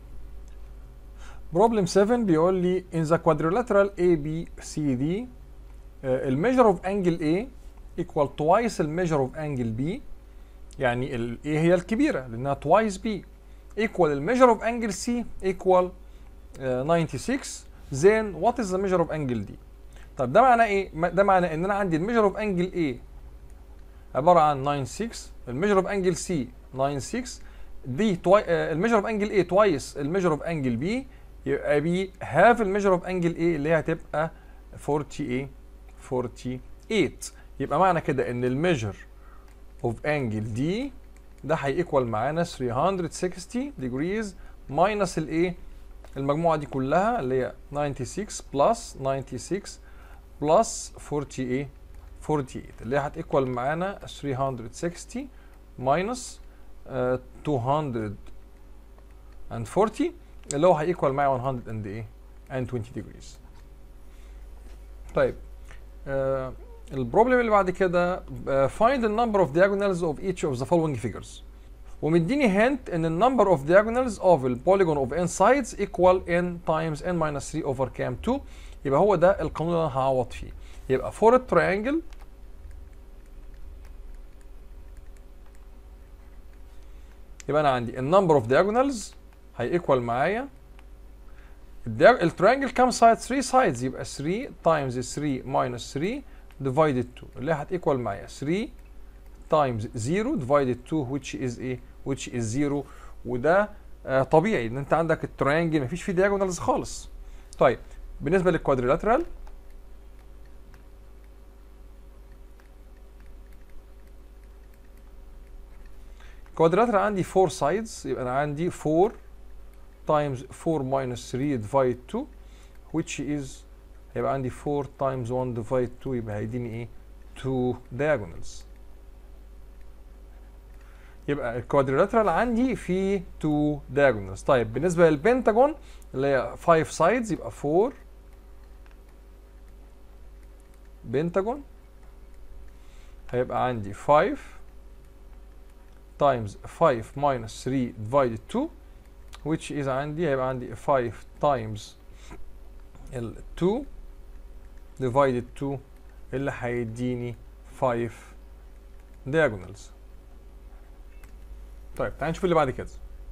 بروبلم سبعة بيقول لي in the quadrilateral A B C D ال measure of angle A equal twice ال measure of angle B، يعني ال A هي الكبيرة لأنها twice B equal ال measure of angle C equal uh, ستة وتسعين. then what is the measure of angle D؟ طب ده معناه ايه؟ ده معناه ان انا عندي ال measure of angle A عبارة عن تسعة وتسعين، ال measure of angle C تسعة وتسعين، دي twi... uh, ال measure of angle A twice ال measure of angle B، يبقى B half ال measure of angle A اللي هي هتبقى أربعين أربعة وتمانين. يبقى معنى كده ان ال measure of angle D ده هيكوال معانا ثلاثمية وستين degrees minus الايه؟ المجموعة دي كلها اللي هي ستة وتسعين بلس تسعة وتسعين بلس أربعين أربعين اللي هي هتكوال معانا ثلاثمية وستين minus uh, مئتين وأربعين اللي هو هيكوال معايا مية and ايه and عشرين degrees. طيب آه البروبلم اللي بعد كده uh, find the number of diagonals of each of the following figures، ومديني hint ان ال number of diagonals of the polygon of n sides equal n times n minus three over cam two. يبقى هو ده القانون اللي انا هعوض فيه. يبقى for a triangle يبقى انا عندي ال number of diagonals هيكوال معايا التريانجل كام سايد؟ ثلاثة سايدز، يبقى ثلاثة times ثلاثة minus ثلاثة divided two اللي هتكوال معايا ثلاثة times صفر divided two which is ايه؟ which is صفر. وده آه طبيعي ان انت عندك التريانجل مفيش فيه diagonals خالص. طيب بالنسبه للكوادريلاترال الكوادريلاترال عندي أربعة sides، يبقى انا عندي أربعة times four minus three divided two which is هيبقى عندي أربعة times one divided two يبقى هيديني ايه؟ two diagonals. يبقى الكوادريلاترال عندي فيه two diagonals. طيب بالنسبه للبنتاجون اللي هي five sides يبقى أربعة بنتاجون هيبقى عندي five times five minus three divided two which is عندي هيبقى عندي five times ال two divided two اللي هيديني five diagonals. طيب تعالى نشوف اللي بعد كده.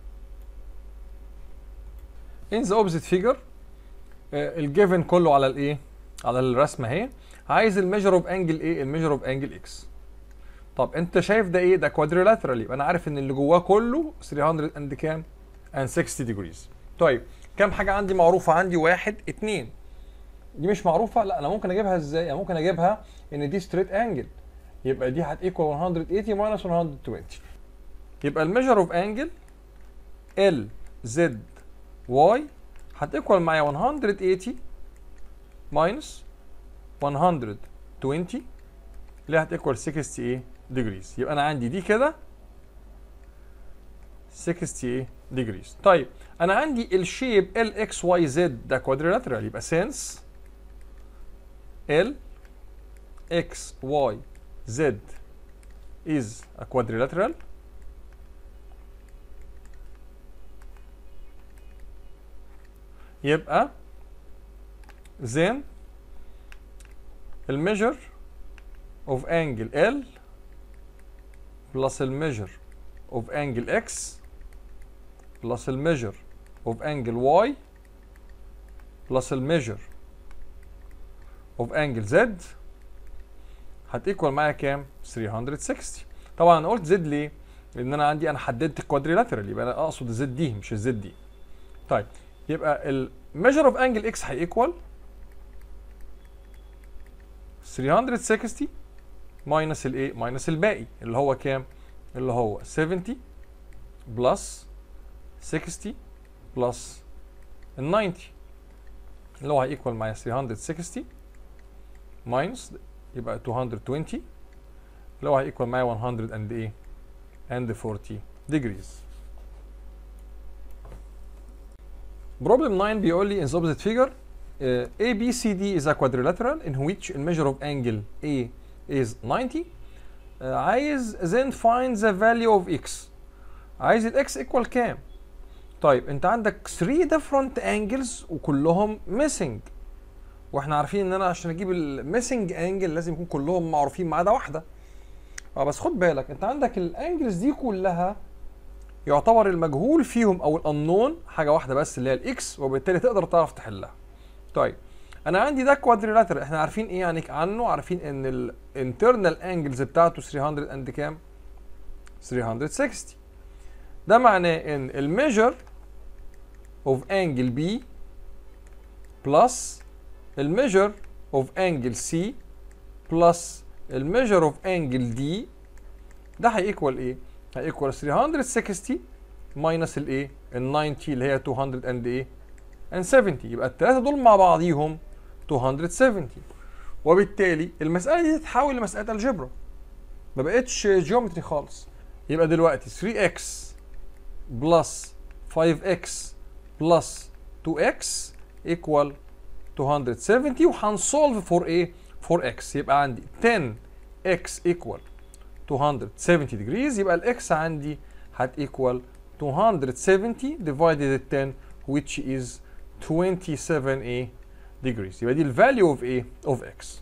in the opposite figure الجيفن كله على الايه؟ على الرسمه اهي. عايز الميجر اوف انجل ايه؟ الميجر اوف انجل اكس. طب انت شايف ده ايه؟ ده كوادريلاترال، يبقى انا عارف ان اللي جواه كله ثلاثمية اند كام؟ and ستين degrees. طيب كام حاجه عندي معروفه؟ عندي واحد اتنين. دي مش معروفه؟ لا انا ممكن اجيبها ازاي؟ انا ممكن اجيبها ان دي ستريت انجل، يبقى دي هتيكوال مية وتمانين minus مية وعشرين. يبقى الميجر اوف انجل ال زد واي هتيكوال معايا مية وتمانين minus مية وعشرين اللي هتيكوال ستين ايه degrees. يبقى انا عندي دي كده ستين ايه degrees. طيب انا عندي الشيب ال اكس واي زد ده كوادريلاترال، يبقى since ال اكس واي زد is a quadrilateral يبقى then الميجر of angle L plus الميجر of angle X plus الميجر of angle Y plus الميجر of angle Z هتيكوال معايا كام؟ ثلاثمية وستين. طبعا انا قلت زد ليه؟ لان انا عندي انا حددت الكوادريلاترال، يبقى انا اقصد الزد دي مش الزد دي. طيب يبقى الميجر اوف انجل اكس هيكوال ثلاثمية وستين ماينس الايه؟ ماينس الباقي اللي هو كام؟ اللي هو سبعين بلس ستين بلس ال تسعين اللي هو هيكوال معايا ثلاثمية وستين ماينس يبقى ميتين وعشرين اللي هو هيكوال معايا مية and ايه؟ and أربعين degrees. Problem nine بيقول لي in the opposite figure uh, A B C D is a quadrilateral in which the measure of angle A is ninety. uh, عايز then find the value of x. عايز ال x equal كام؟ طيب انت عندك three different angles وكلهم missing، واحنا عارفين ان انا عشان اجيب ال missing angle لازم يكون كلهم معروفين ما عدا واحده. اه بس خد بالك انت عندك الانجلز دي كلها يعتبر المجهول فيهم او الانون حاجه واحده بس اللي هي الاكس، وبالتالي تقدر تعرف تحلها. طيب انا عندي ده كوادريلاترال، احنا عارفين ايه يعني عنه؟ عارفين ان الانترنال انجلز بتاعته ثلاثمية اند كام؟ ثلاثمية وستين. ده معناه ان الميجر اوف انجل بي بلس الميجر اوف انجل سي بلس الميجر اوف انجل دي، ده هيكوال ايه؟ هيكوال ثلاثمية وستين ماينس الايه؟ ال تسعين اللي هي مئتين اند ايه؟ and سبعين. يبقى الثلاثه دول مع بعضيهم مئتين وسبعين، وبالتالي المساله دي تتحول لمساله الجبرا، ما بقتش جيومتري خالص. يبقى دلوقتي ثري اكس بلس فايف اكس بلس تو اكس equal مئتين وسبعين، وهنسولف فور ايه؟ فور اكس. يبقى عندي عشرة اكس equal مئتين وسبعين degrees، يبقى الاكس عندي هت equal مئتين وسبعين divided عشرة which is twenty-seven a degrees. يبقى دي الفاليو اوف ايه؟ اوف اكس.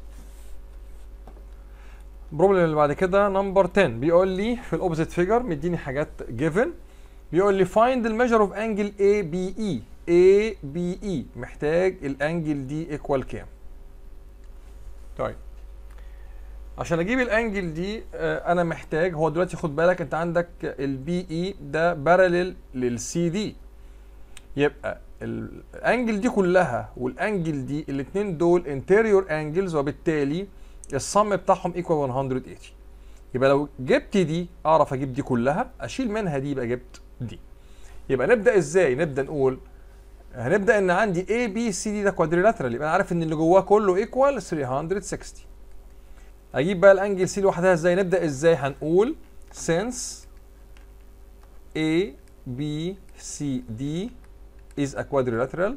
البروبلم اللي بعد كده نمبر عشرة، بيقول لي في الاوبزيت فيجر مديني حاجات جيفن، بيقول لي find the measure of angle A B E. A B E محتاج الانجل دي ايكوال كام؟ طيب عشان اجيب الانجل دي آه انا محتاج، هو دلوقتي خد بالك انت عندك البي اي ده بارلل للسي دي، يبقى الانجل دي كلها والانجل دي الاثنين دول انتيريور انجلز، وبالتالي الصم بتاعهم ايكوال مية وثمانين. يبقى لو جبت دي اعرف اجيب دي كلها، اشيل منها دي يبقى جبت دي. يبقى نبدا ازاي؟ نبدا نقول هنبدا ان عندي A B C D ده كوادريلاترال، يبقى انا عارف ان اللي جواه كله ايكوال ثلاثمية وستين. اجيب بقى الانجل سي لوحدها ازاي؟ نبدا ازاي؟ هنقول since A B C D is a quadrilateral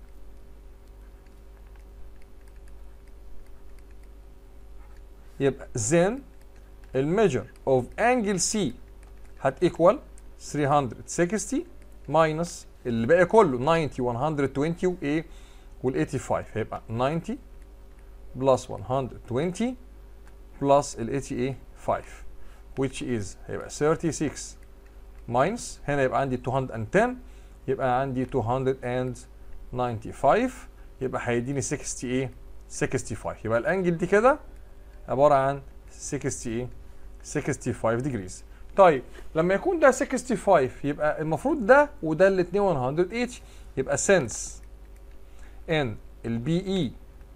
يبقى then الميجر اوف انجل سي هت equal ثلاثمية وستين minus اللي باقي كله تسعين مية وعشرين وايه وال خمسة وثمانين، هيبقى تسعين بلس مية وعشرين بلس ال خمسة which is هيبقى ستة وثلاثين minus هنا يبقى عندي مئتين وعشرة، يبقى عندي مئتين وخمسة وتسعين، يبقى هيديني ستين ايه؟ خمسة وستين. يبقى الانجل دي كده عباره عن ستين ايه؟ خمسة وستين degrees. طيب لما يكون ده خمسة وستين يبقى المفروض ده وده الاثنين مية وثمانين، يبقى since ان البي اي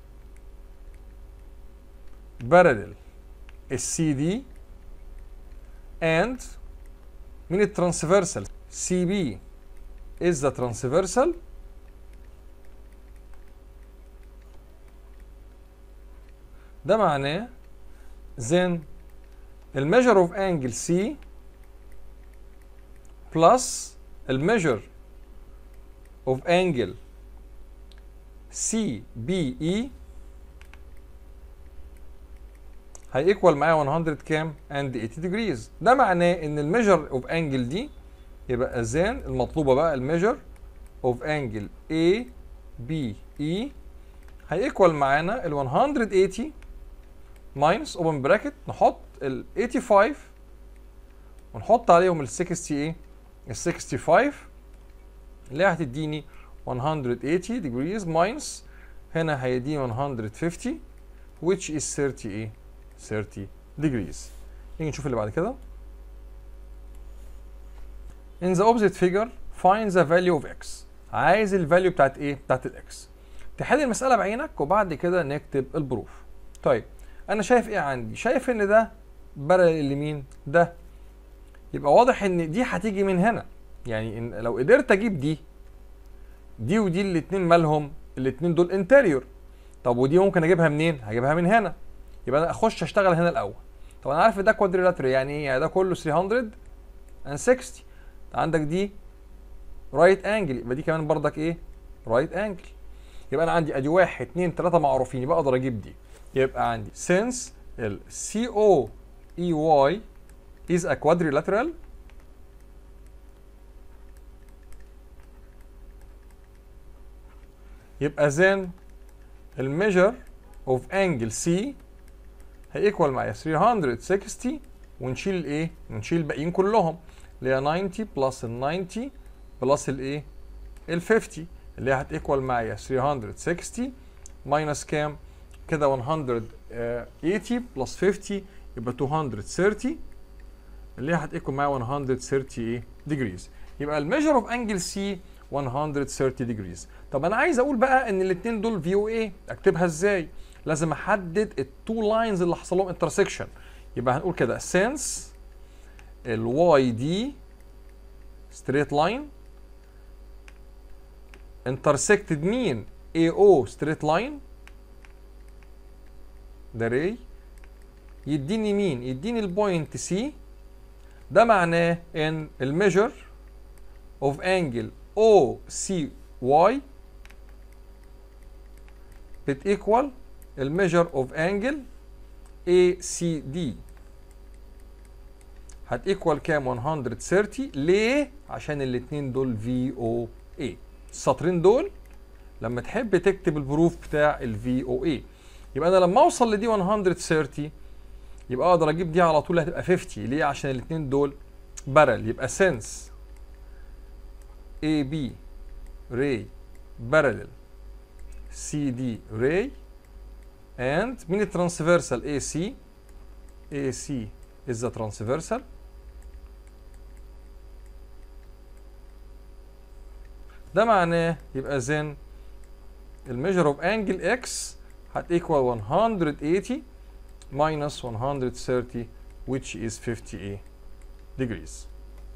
parallel السي دي and من الترانسفيرسال سي بي is the transversal ده معناه then الميجر اوف انجل سي بلس الميجر اوف انجل سي بي اي هيكوال معايا مية كام؟ and ثمانين degrees. ده معناه ان الميجر اوف انجل دي يبقى then المطلوبه بقى الميجر اوف انجل A B E هيكوال معانا ال مية وثمانين ماينس اوبن براكت، نحط ال خمسة وثمانين ونحط عليهم ال ستين ايه؟ ال خمسة وستين اللي هتديني مية وثمانين degrees ماينس هنا هيديني مية وخمسين which is ثلاثين ايه؟ ثلاثين degrees. نيجي نشوف اللي بعد كده. In the opposite figure find the value of x. عايز الفاليو بتاعت ايه؟ بتاعت الاكس. تحل المسألة بعينك وبعد كده نكتب البروف. طيب انا شايف ايه عندي؟ شايف ان ده بارلل لمين؟ ده. يبقى واضح ان دي هتيجي من هنا، يعني إن لو قدرت اجيب دي دي ودي الاتنين مالهم؟ الاتنين دول انتيريور. طب ودي ممكن اجيبها منين؟ هجيبها من هنا. يبقى انا اخش اشتغل هنا الاول. طب انا عارف ده كوادريلاترال، يعني ايه؟ يعني ده كله ثلاثمية وستين. عندك دي رايت انجل، يبقى دي كمان بردك ايه؟ رايت انجل. يبقى انا عندي ادي واحد اتنين تلاته معروفين، يبقى اقدر اجيب دي. يبقى عندي since ال سي او اي واي is a quadrilateral يبقى then ال measure of angle C هيكوال معايا ثلاثمية وستين ونشيل الايه؟ ونشيل الباقيين كلهم اللي هي تسعين بلس ال تسعين بلس الايه؟ ال خمسين اللي هي هتيكوال معايا ثلاثمية وستين ماينس كام؟ كده مية وتمانين بلس خمسين يبقى ميتين وتلاتين اللي هي هتيكوال معايا مية وتلاتين ايه؟ ديجريز. يبقى الميجر اوف انجل سي مية وتلاتين ديجريز. طب انا عايز اقول بقى ان الاثنين دول في او ايه، اكتبها ازاي؟ لازم احدد التو لاينز اللي حصل لهم انترسكشن. يبقى هنقول كده since الواي دي ستريت لاين انترسكتد مين؟ اي او ستريت لاين ده ري يديني مين؟ يديني البوينت سي. ده معناه ان الميجر اوف انجل او سي واي بتيكوال الميجر اوف انجل اي سي دي هتيكوال كام؟ مية وتلاتين. ليه؟ عشان الاثنين دول في او اي. السطرين دول لما تحب تكتب البروف بتاع الفي او اي، يبقى انا لما اوصل لدي مية وتلاتين يبقى اقدر اجيب دي على طول هتبقى خمسين. ليه؟ عشان الاثنين دول بارل. يبقى since اي بي ray parallel سي دي ray and مين الترانسفيرسال؟ اي سي. اي سي is the transversal. ده معناه يبقى then الميجر اوف انجل اكس هتيكوال مية وتمانين minus مية وتلاتين which is fifty degrees.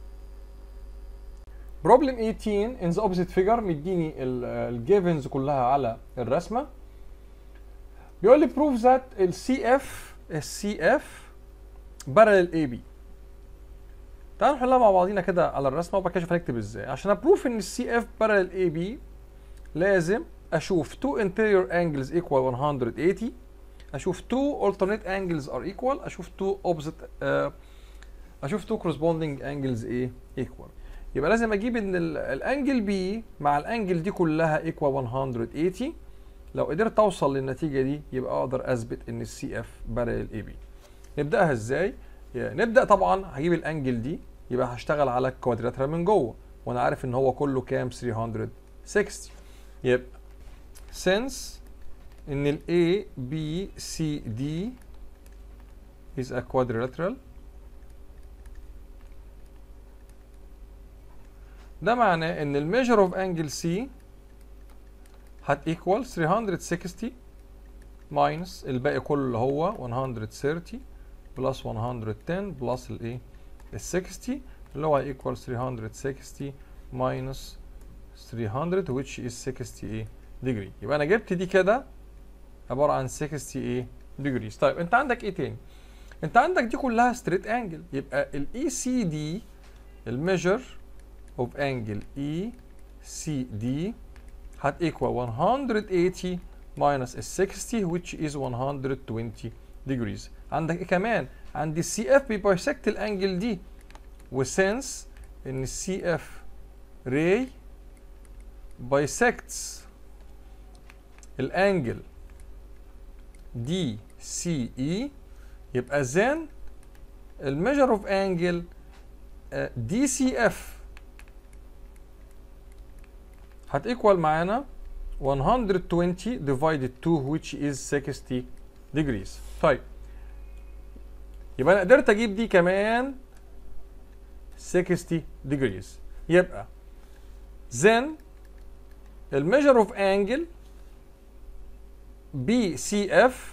Problem eighteen in the opposite figure مديني الجيفنز كلها على الرسمة. بيقول لي prove that ال سي اف ال سي اف parallel اي بي. تعالوا نحلها مع بعضينا كده على الرسمة وبعد كده اشوف هنكتب ازاي. عشان ابروف ان ال سي اف parallel اي بي لازم اشوف two interior angles equal مية وتمانين، اشوف two alternate angles are equal، اشوف two opposite uh, اشوف two corresponding angles ايه equal. يبقى لازم اجيب ان الانجل بي مع الانجل دي كلها equal مية وتمانين. لو قدرت اوصل للنتيجه دي يبقى اقدر اثبت ان السي اف parallel اي بي. نبداها ازاي؟ نبدا طبعا هجيب الانجل دي، يبقى هشتغل على الكوادراترال من جوه وانا عارف ان هو كله كام؟ ثلاثمية وستين. يبقى since ان ال A B C D is a quadrilateral، ده معناه ان الميجر اوف انجل C هت equal ثلاثمية وستين minus الباقي كله اللي هو مية وتلاتين بلس مية وعشرة بلس الايه؟ ال ستين اللي هو equal ثلاثمية وستين minus ثلاثمية which is ستين ايه degree. يبقى انا جبت دي كده عباره عن ستين ايه degrees. طيب انت عندك ايه تاني؟ انت عندك دي كلها straight angle، يبقى الاي سي دي الميجر اوف انجل اي سي دي هت equal مية وتمانين minus ال ستين which is مية وعشرين degrees. عندك ايه كمان؟ عندي السي اف بيبايسكت الانجل دي، وسنس ان السي اف ray bisects الانجل دي سي اي، يبقى then الميجر اوف انجل دي سي اف هتيكوال معانا مية وعشرين divided two which is ستين degrees. طيب يبقى انا قدرت اجيب دي كمان ستين degrees. يبقى then الميجر اوف انجل بي سي اف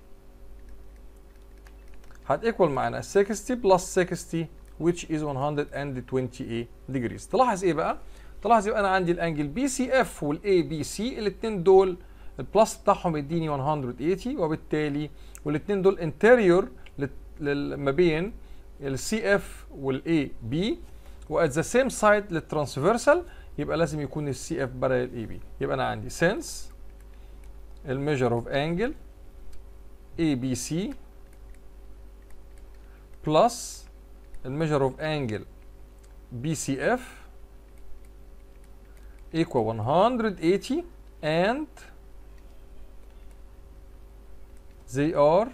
هتيكوال معانا ستين بلس ستين which is مية وعشرين degrees. تلاحظ ايه بقى؟ تلاحظ يبقى انا عندي الانجل بي سي اف والاي بي سي الاثنين دول البلس بتاعهم يديني مية وتمانين، وبالتالي والاثنين دول انتيريور ما بين السي اف والاي بي وات ذا سيم سايد للترانسفيرسال، يبقى لازم يكون السي اف باراليل اي بي. يبقى انا عندي سنس الميجر اوف انجل اي بي سي plus الميجر اوف انجل بي سي اف equal one hundred eighty and they are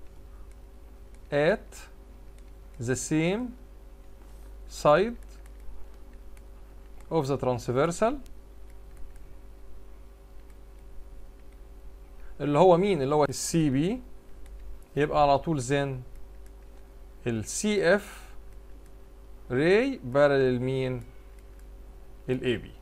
at the same side of the transversal اللي هو مين؟ اللي هو السي بي. يبقى على طول زين السي اف راي بارلل مين؟ الاي بي.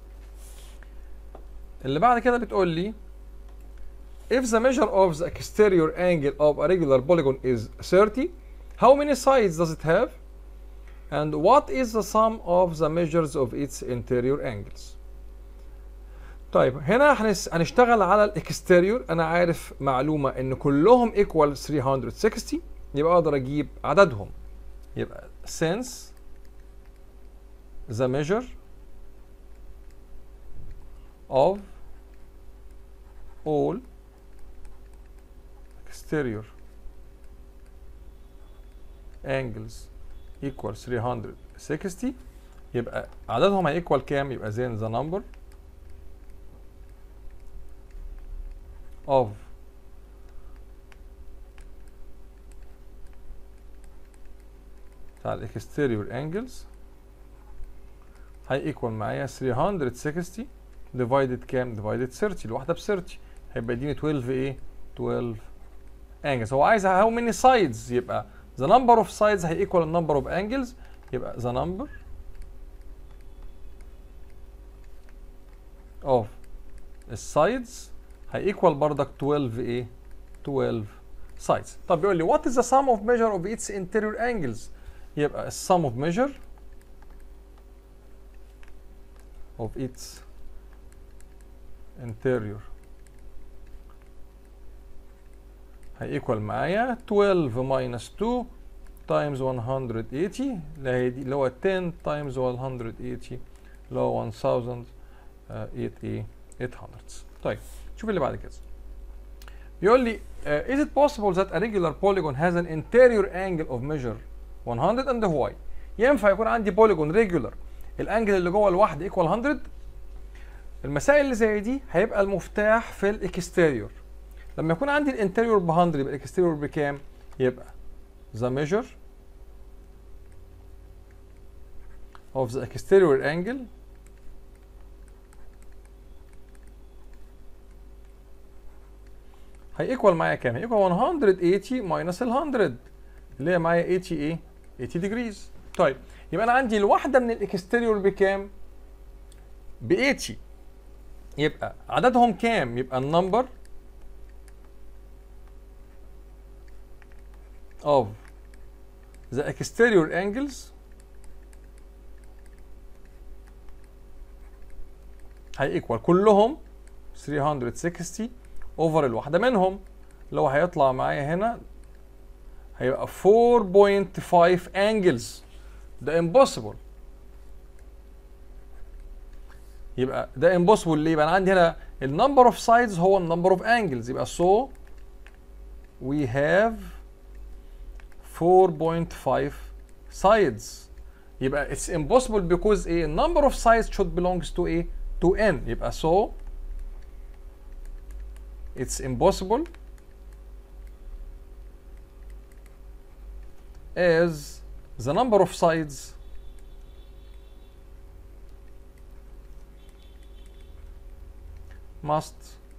اللي بعد كده بتقول لي if the measure of the exterior angle of a regular polygon is thirty, how many sides does it have? And what is the sum of the measures of its interior angles? طيب هنا هنس... هنشتغل على الاكستيريور. انا عارف معلومه ان كلهم equal three hundred sixty، يبقى اقدر اجيب عددهم. يبقى since the measure of all exterior angles equal three hundred sixty، يبقى عددهم هيكوال كام؟ يبقى then the number of بتاع الاكستيريور angles هيكوال معايا three hundred sixty divided كام؟ divided thirty، الواحدة ب thirty، هيبقى يديني twelve ايه؟ twelve angles. هو عايز how many sides؟ يبقى the number of sides هي equal the number of angles، يبقى the number of sides هي equal بردك twelve ايه؟ twelve sides. طب بيقول لي what is the sum of measure of its interior angles؟ يبقى sum of measure of its interior هي equal معايا twelve minus two times one hundred eighty اللي هي دي اللي هو ten times one hundred eighty اللي هو one thousand eight hundred. طيب شوف اللي بعد كده. بيقول لي uh, is it possible that a regular polygon has an interior angle of measure one hundred and why؟ ينفع يكون عندي polygon regular الانجل اللي جوه الواحد equal one hundred؟ المسائل اللي زي دي هيبقى المفتاح في الاكستيريور. لما يكون عندي الانتيريور ب one hundred يبقى الاكستيريور بكام؟ يبقى the measure of the exterior angle هي equal معايا كام؟ هي equal one hundred eighty minus ال one hundred اللي هي معايا eighty ايه؟ eighty degrees. طيب يبقى انا عندي الواحده من الاكستيريور بكام؟ ب eighty. يبقى عددهم كام؟ يبقى النمبر of the exterior angles هي equal كلهم three hundred sixty over الواحدة منهم اللي هو هيطلع معايا هنا هيبقى four point five angles. ده impossible. يبقى ده impossible ليه؟ يبقى انا عندي هنا ال number of sides هو ال number of angles. يبقى so we have four point five sides. يبقى it's impossible because a number of sides should belongs to a to n. يبقى so it's impossible as the number of sides must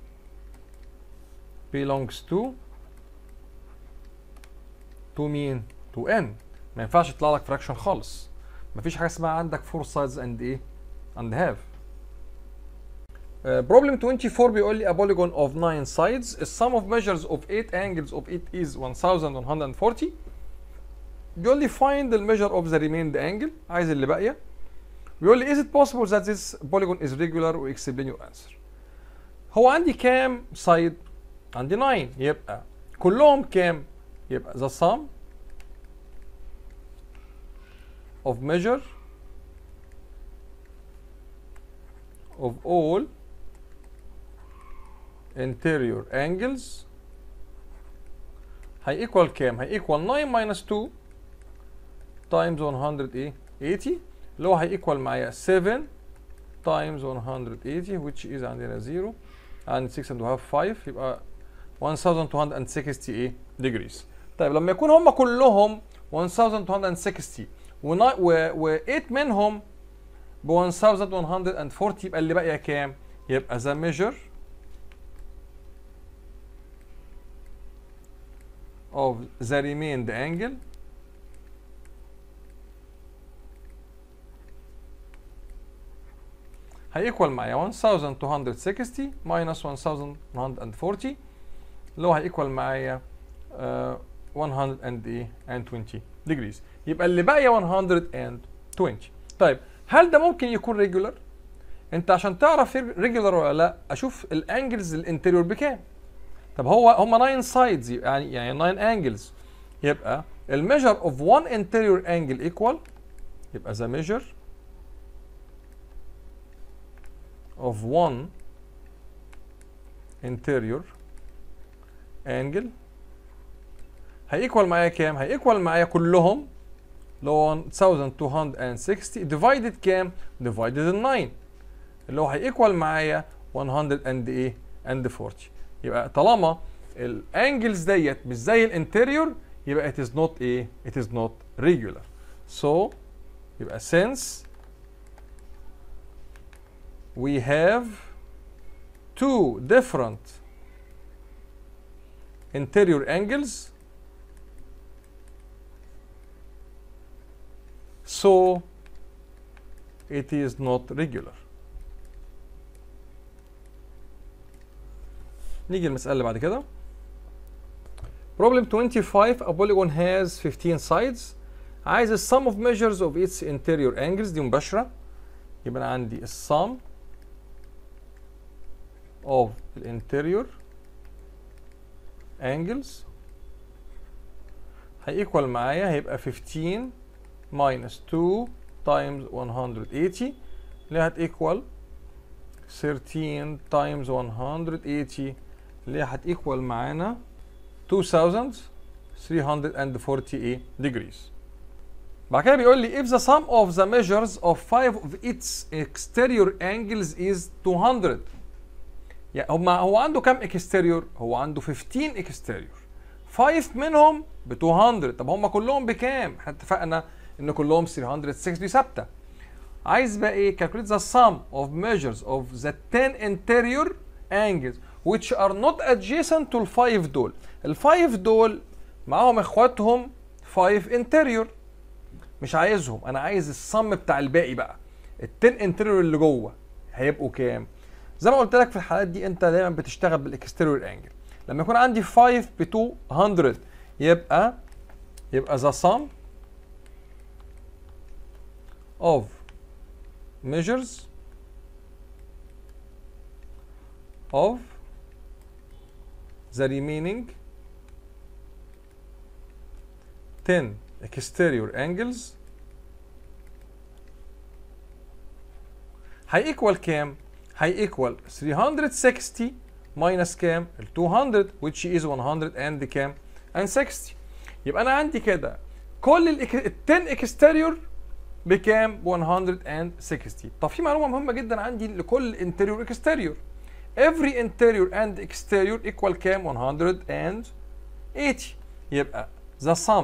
belongs to to مين؟ to n. ما ينفعش يطلع لك fraction خالص. ما فيش حاجه اسمها عندك four sides and ايه؟ and have. Uh, problem twenty-four بيقول لي a polygon of nine sides the sum of measures of eight angles of it is one thousand one hundred forty. بيقول لي find the measure of the remained angle. عايز اللي باقيه. بيقول لي is it possible that this polygon is regular و explain your answer. هو عندي كام side؟ عندي nine. يبقى كلهم كام؟ يبقى the sum of measure of all interior angles هي equal كام؟ هي equal nine minus two times one eighty اللي هو هيكوال معايا seven times one eighty which is عندنا zero and six and we have five يبقى one thousand two hundred sixty ايه degrees. طيب لما يكون هم كلهم one thousand two hundred sixty و eight منهم ب one thousand one hundred forty يبقى اللي باقيه كام؟ يبقى the measure of the remained angle هيكوال معايا one thousand two hundred sixty minus one thousand one hundred forty اللي هو هيكوال معايا uh, one hundred twenty degrees. يبقى اللي باقيه one hundred twenty. طيب هل ده ممكن يكون ريجولار؟ انت عشان تعرف ريجولار ولا لا اشوف الانجلز الانتيريور بكام. طب هو هم nine sides يعني يعني nine angles يبقى الميجر of one interior angle equal يبقى the measure of one interior angle هيكوال معايا كام؟ هيكوال معايا كلهم اللي هو one thousand two hundred sixty divided كام؟ divided ال nine اللي هو هيكوال معايا one hundred and ايه؟ and forty. يبقى طالما الانجلز ديت مش زي الانتيريور يبقى it is not ايه؟ it is not regular. So يبقى since we have two different interior angles so it is not regular. نيجي المسألة اللي بعد كده. Problem twenty-five a polygon has fifteen sides. عايز ال sum of measures of its interior angles دي مباشرة. يبقى أنا عندي ال sum of the interior angles هيكوال معايا هيبقى fifteen minus two times one hundred eighty اللي هتيكوال thirteen times one hundred eighty اللي هتيكوال معانا two thousand three hundred forty degrees. بعد كده بيقول لي if the sum of the measures of five of its exterior angles is two hundred. يعني هما هو عنده كام exterior؟ هو عنده fifteen exterior. five منهم ب two hundred. طب هما كلهم بكام؟ احنا اتفقنا ان كلهم three hundred sixty ثابته. عايز بقى ايه؟ calculate the sum of measures of the ten interior angles which are not adjacent to ال five دول. ال five دول معاهم اخواتهم five interior. مش عايزهم، انا عايز الصم بتاع الباقي بقى. ال ten interior اللي جوه هيبقوا كام؟ زي ما قلت لك في الحالات دي انت دايما بتشتغل بالاكستيريور انجل. لما يكون عندي five ب two hundred يبقى يبقى the sum of measures of the remaining ten exterior angles هيكوال كام؟ هيكوال three hundred sixty minus كام؟ ال two hundred which is one hundred and كام؟ and sixty. يبقى انا عندي كده كل ال ten exterior بكام؟ one hundred sixty. طب في معلومه مهمه جدا عندي لكل interior exterior. every interior and exterior equal كام؟ one hundred eighty. يبقى the sum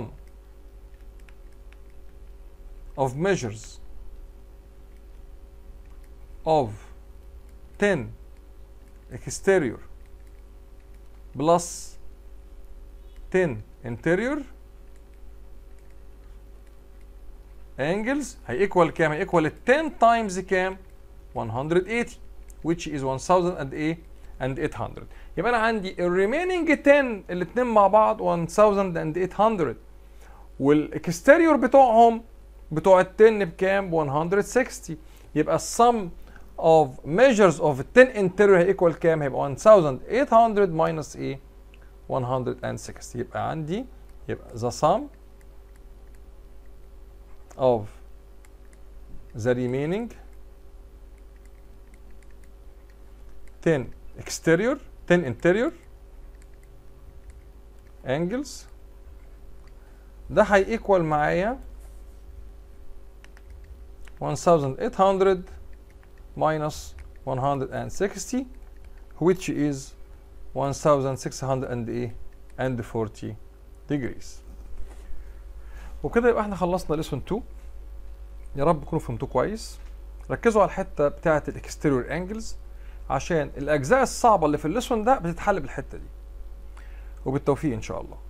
of measures of ten exterior plus ten interior angles هيكوال كام؟ هيكوال ten times كام؟ one hundred eighty which is one thousand eight hundred. يبقى انا عندي ال remaining ten الاثنين مع بعض one thousand eight hundred والاكستيريور بتوعهم بتوع ال ten بكام؟ one hundred sixty. يبقى السم of measures of ten interior هيكوال كام؟ هيبقى one thousand eight hundred minus ايه؟ one hundred sixty. يبقى عندي يبقى the sum of the remaining ten exterior ten interior angles ده هيكوال معايا one thousand eight hundred minus one hundred sixty which is one thousand six hundred and ايه and forty degrees. وكده يبقى احنا خلصنا lesson two. يا رب تكونوا فهمتوه كويس. ركزوا على الحته بتاعه الاكستيريور انجلز عشان الاجزاء الصعبه اللي في الليسون ده بتتحل بالحته دي. وبالتوفيق ان شاء الله.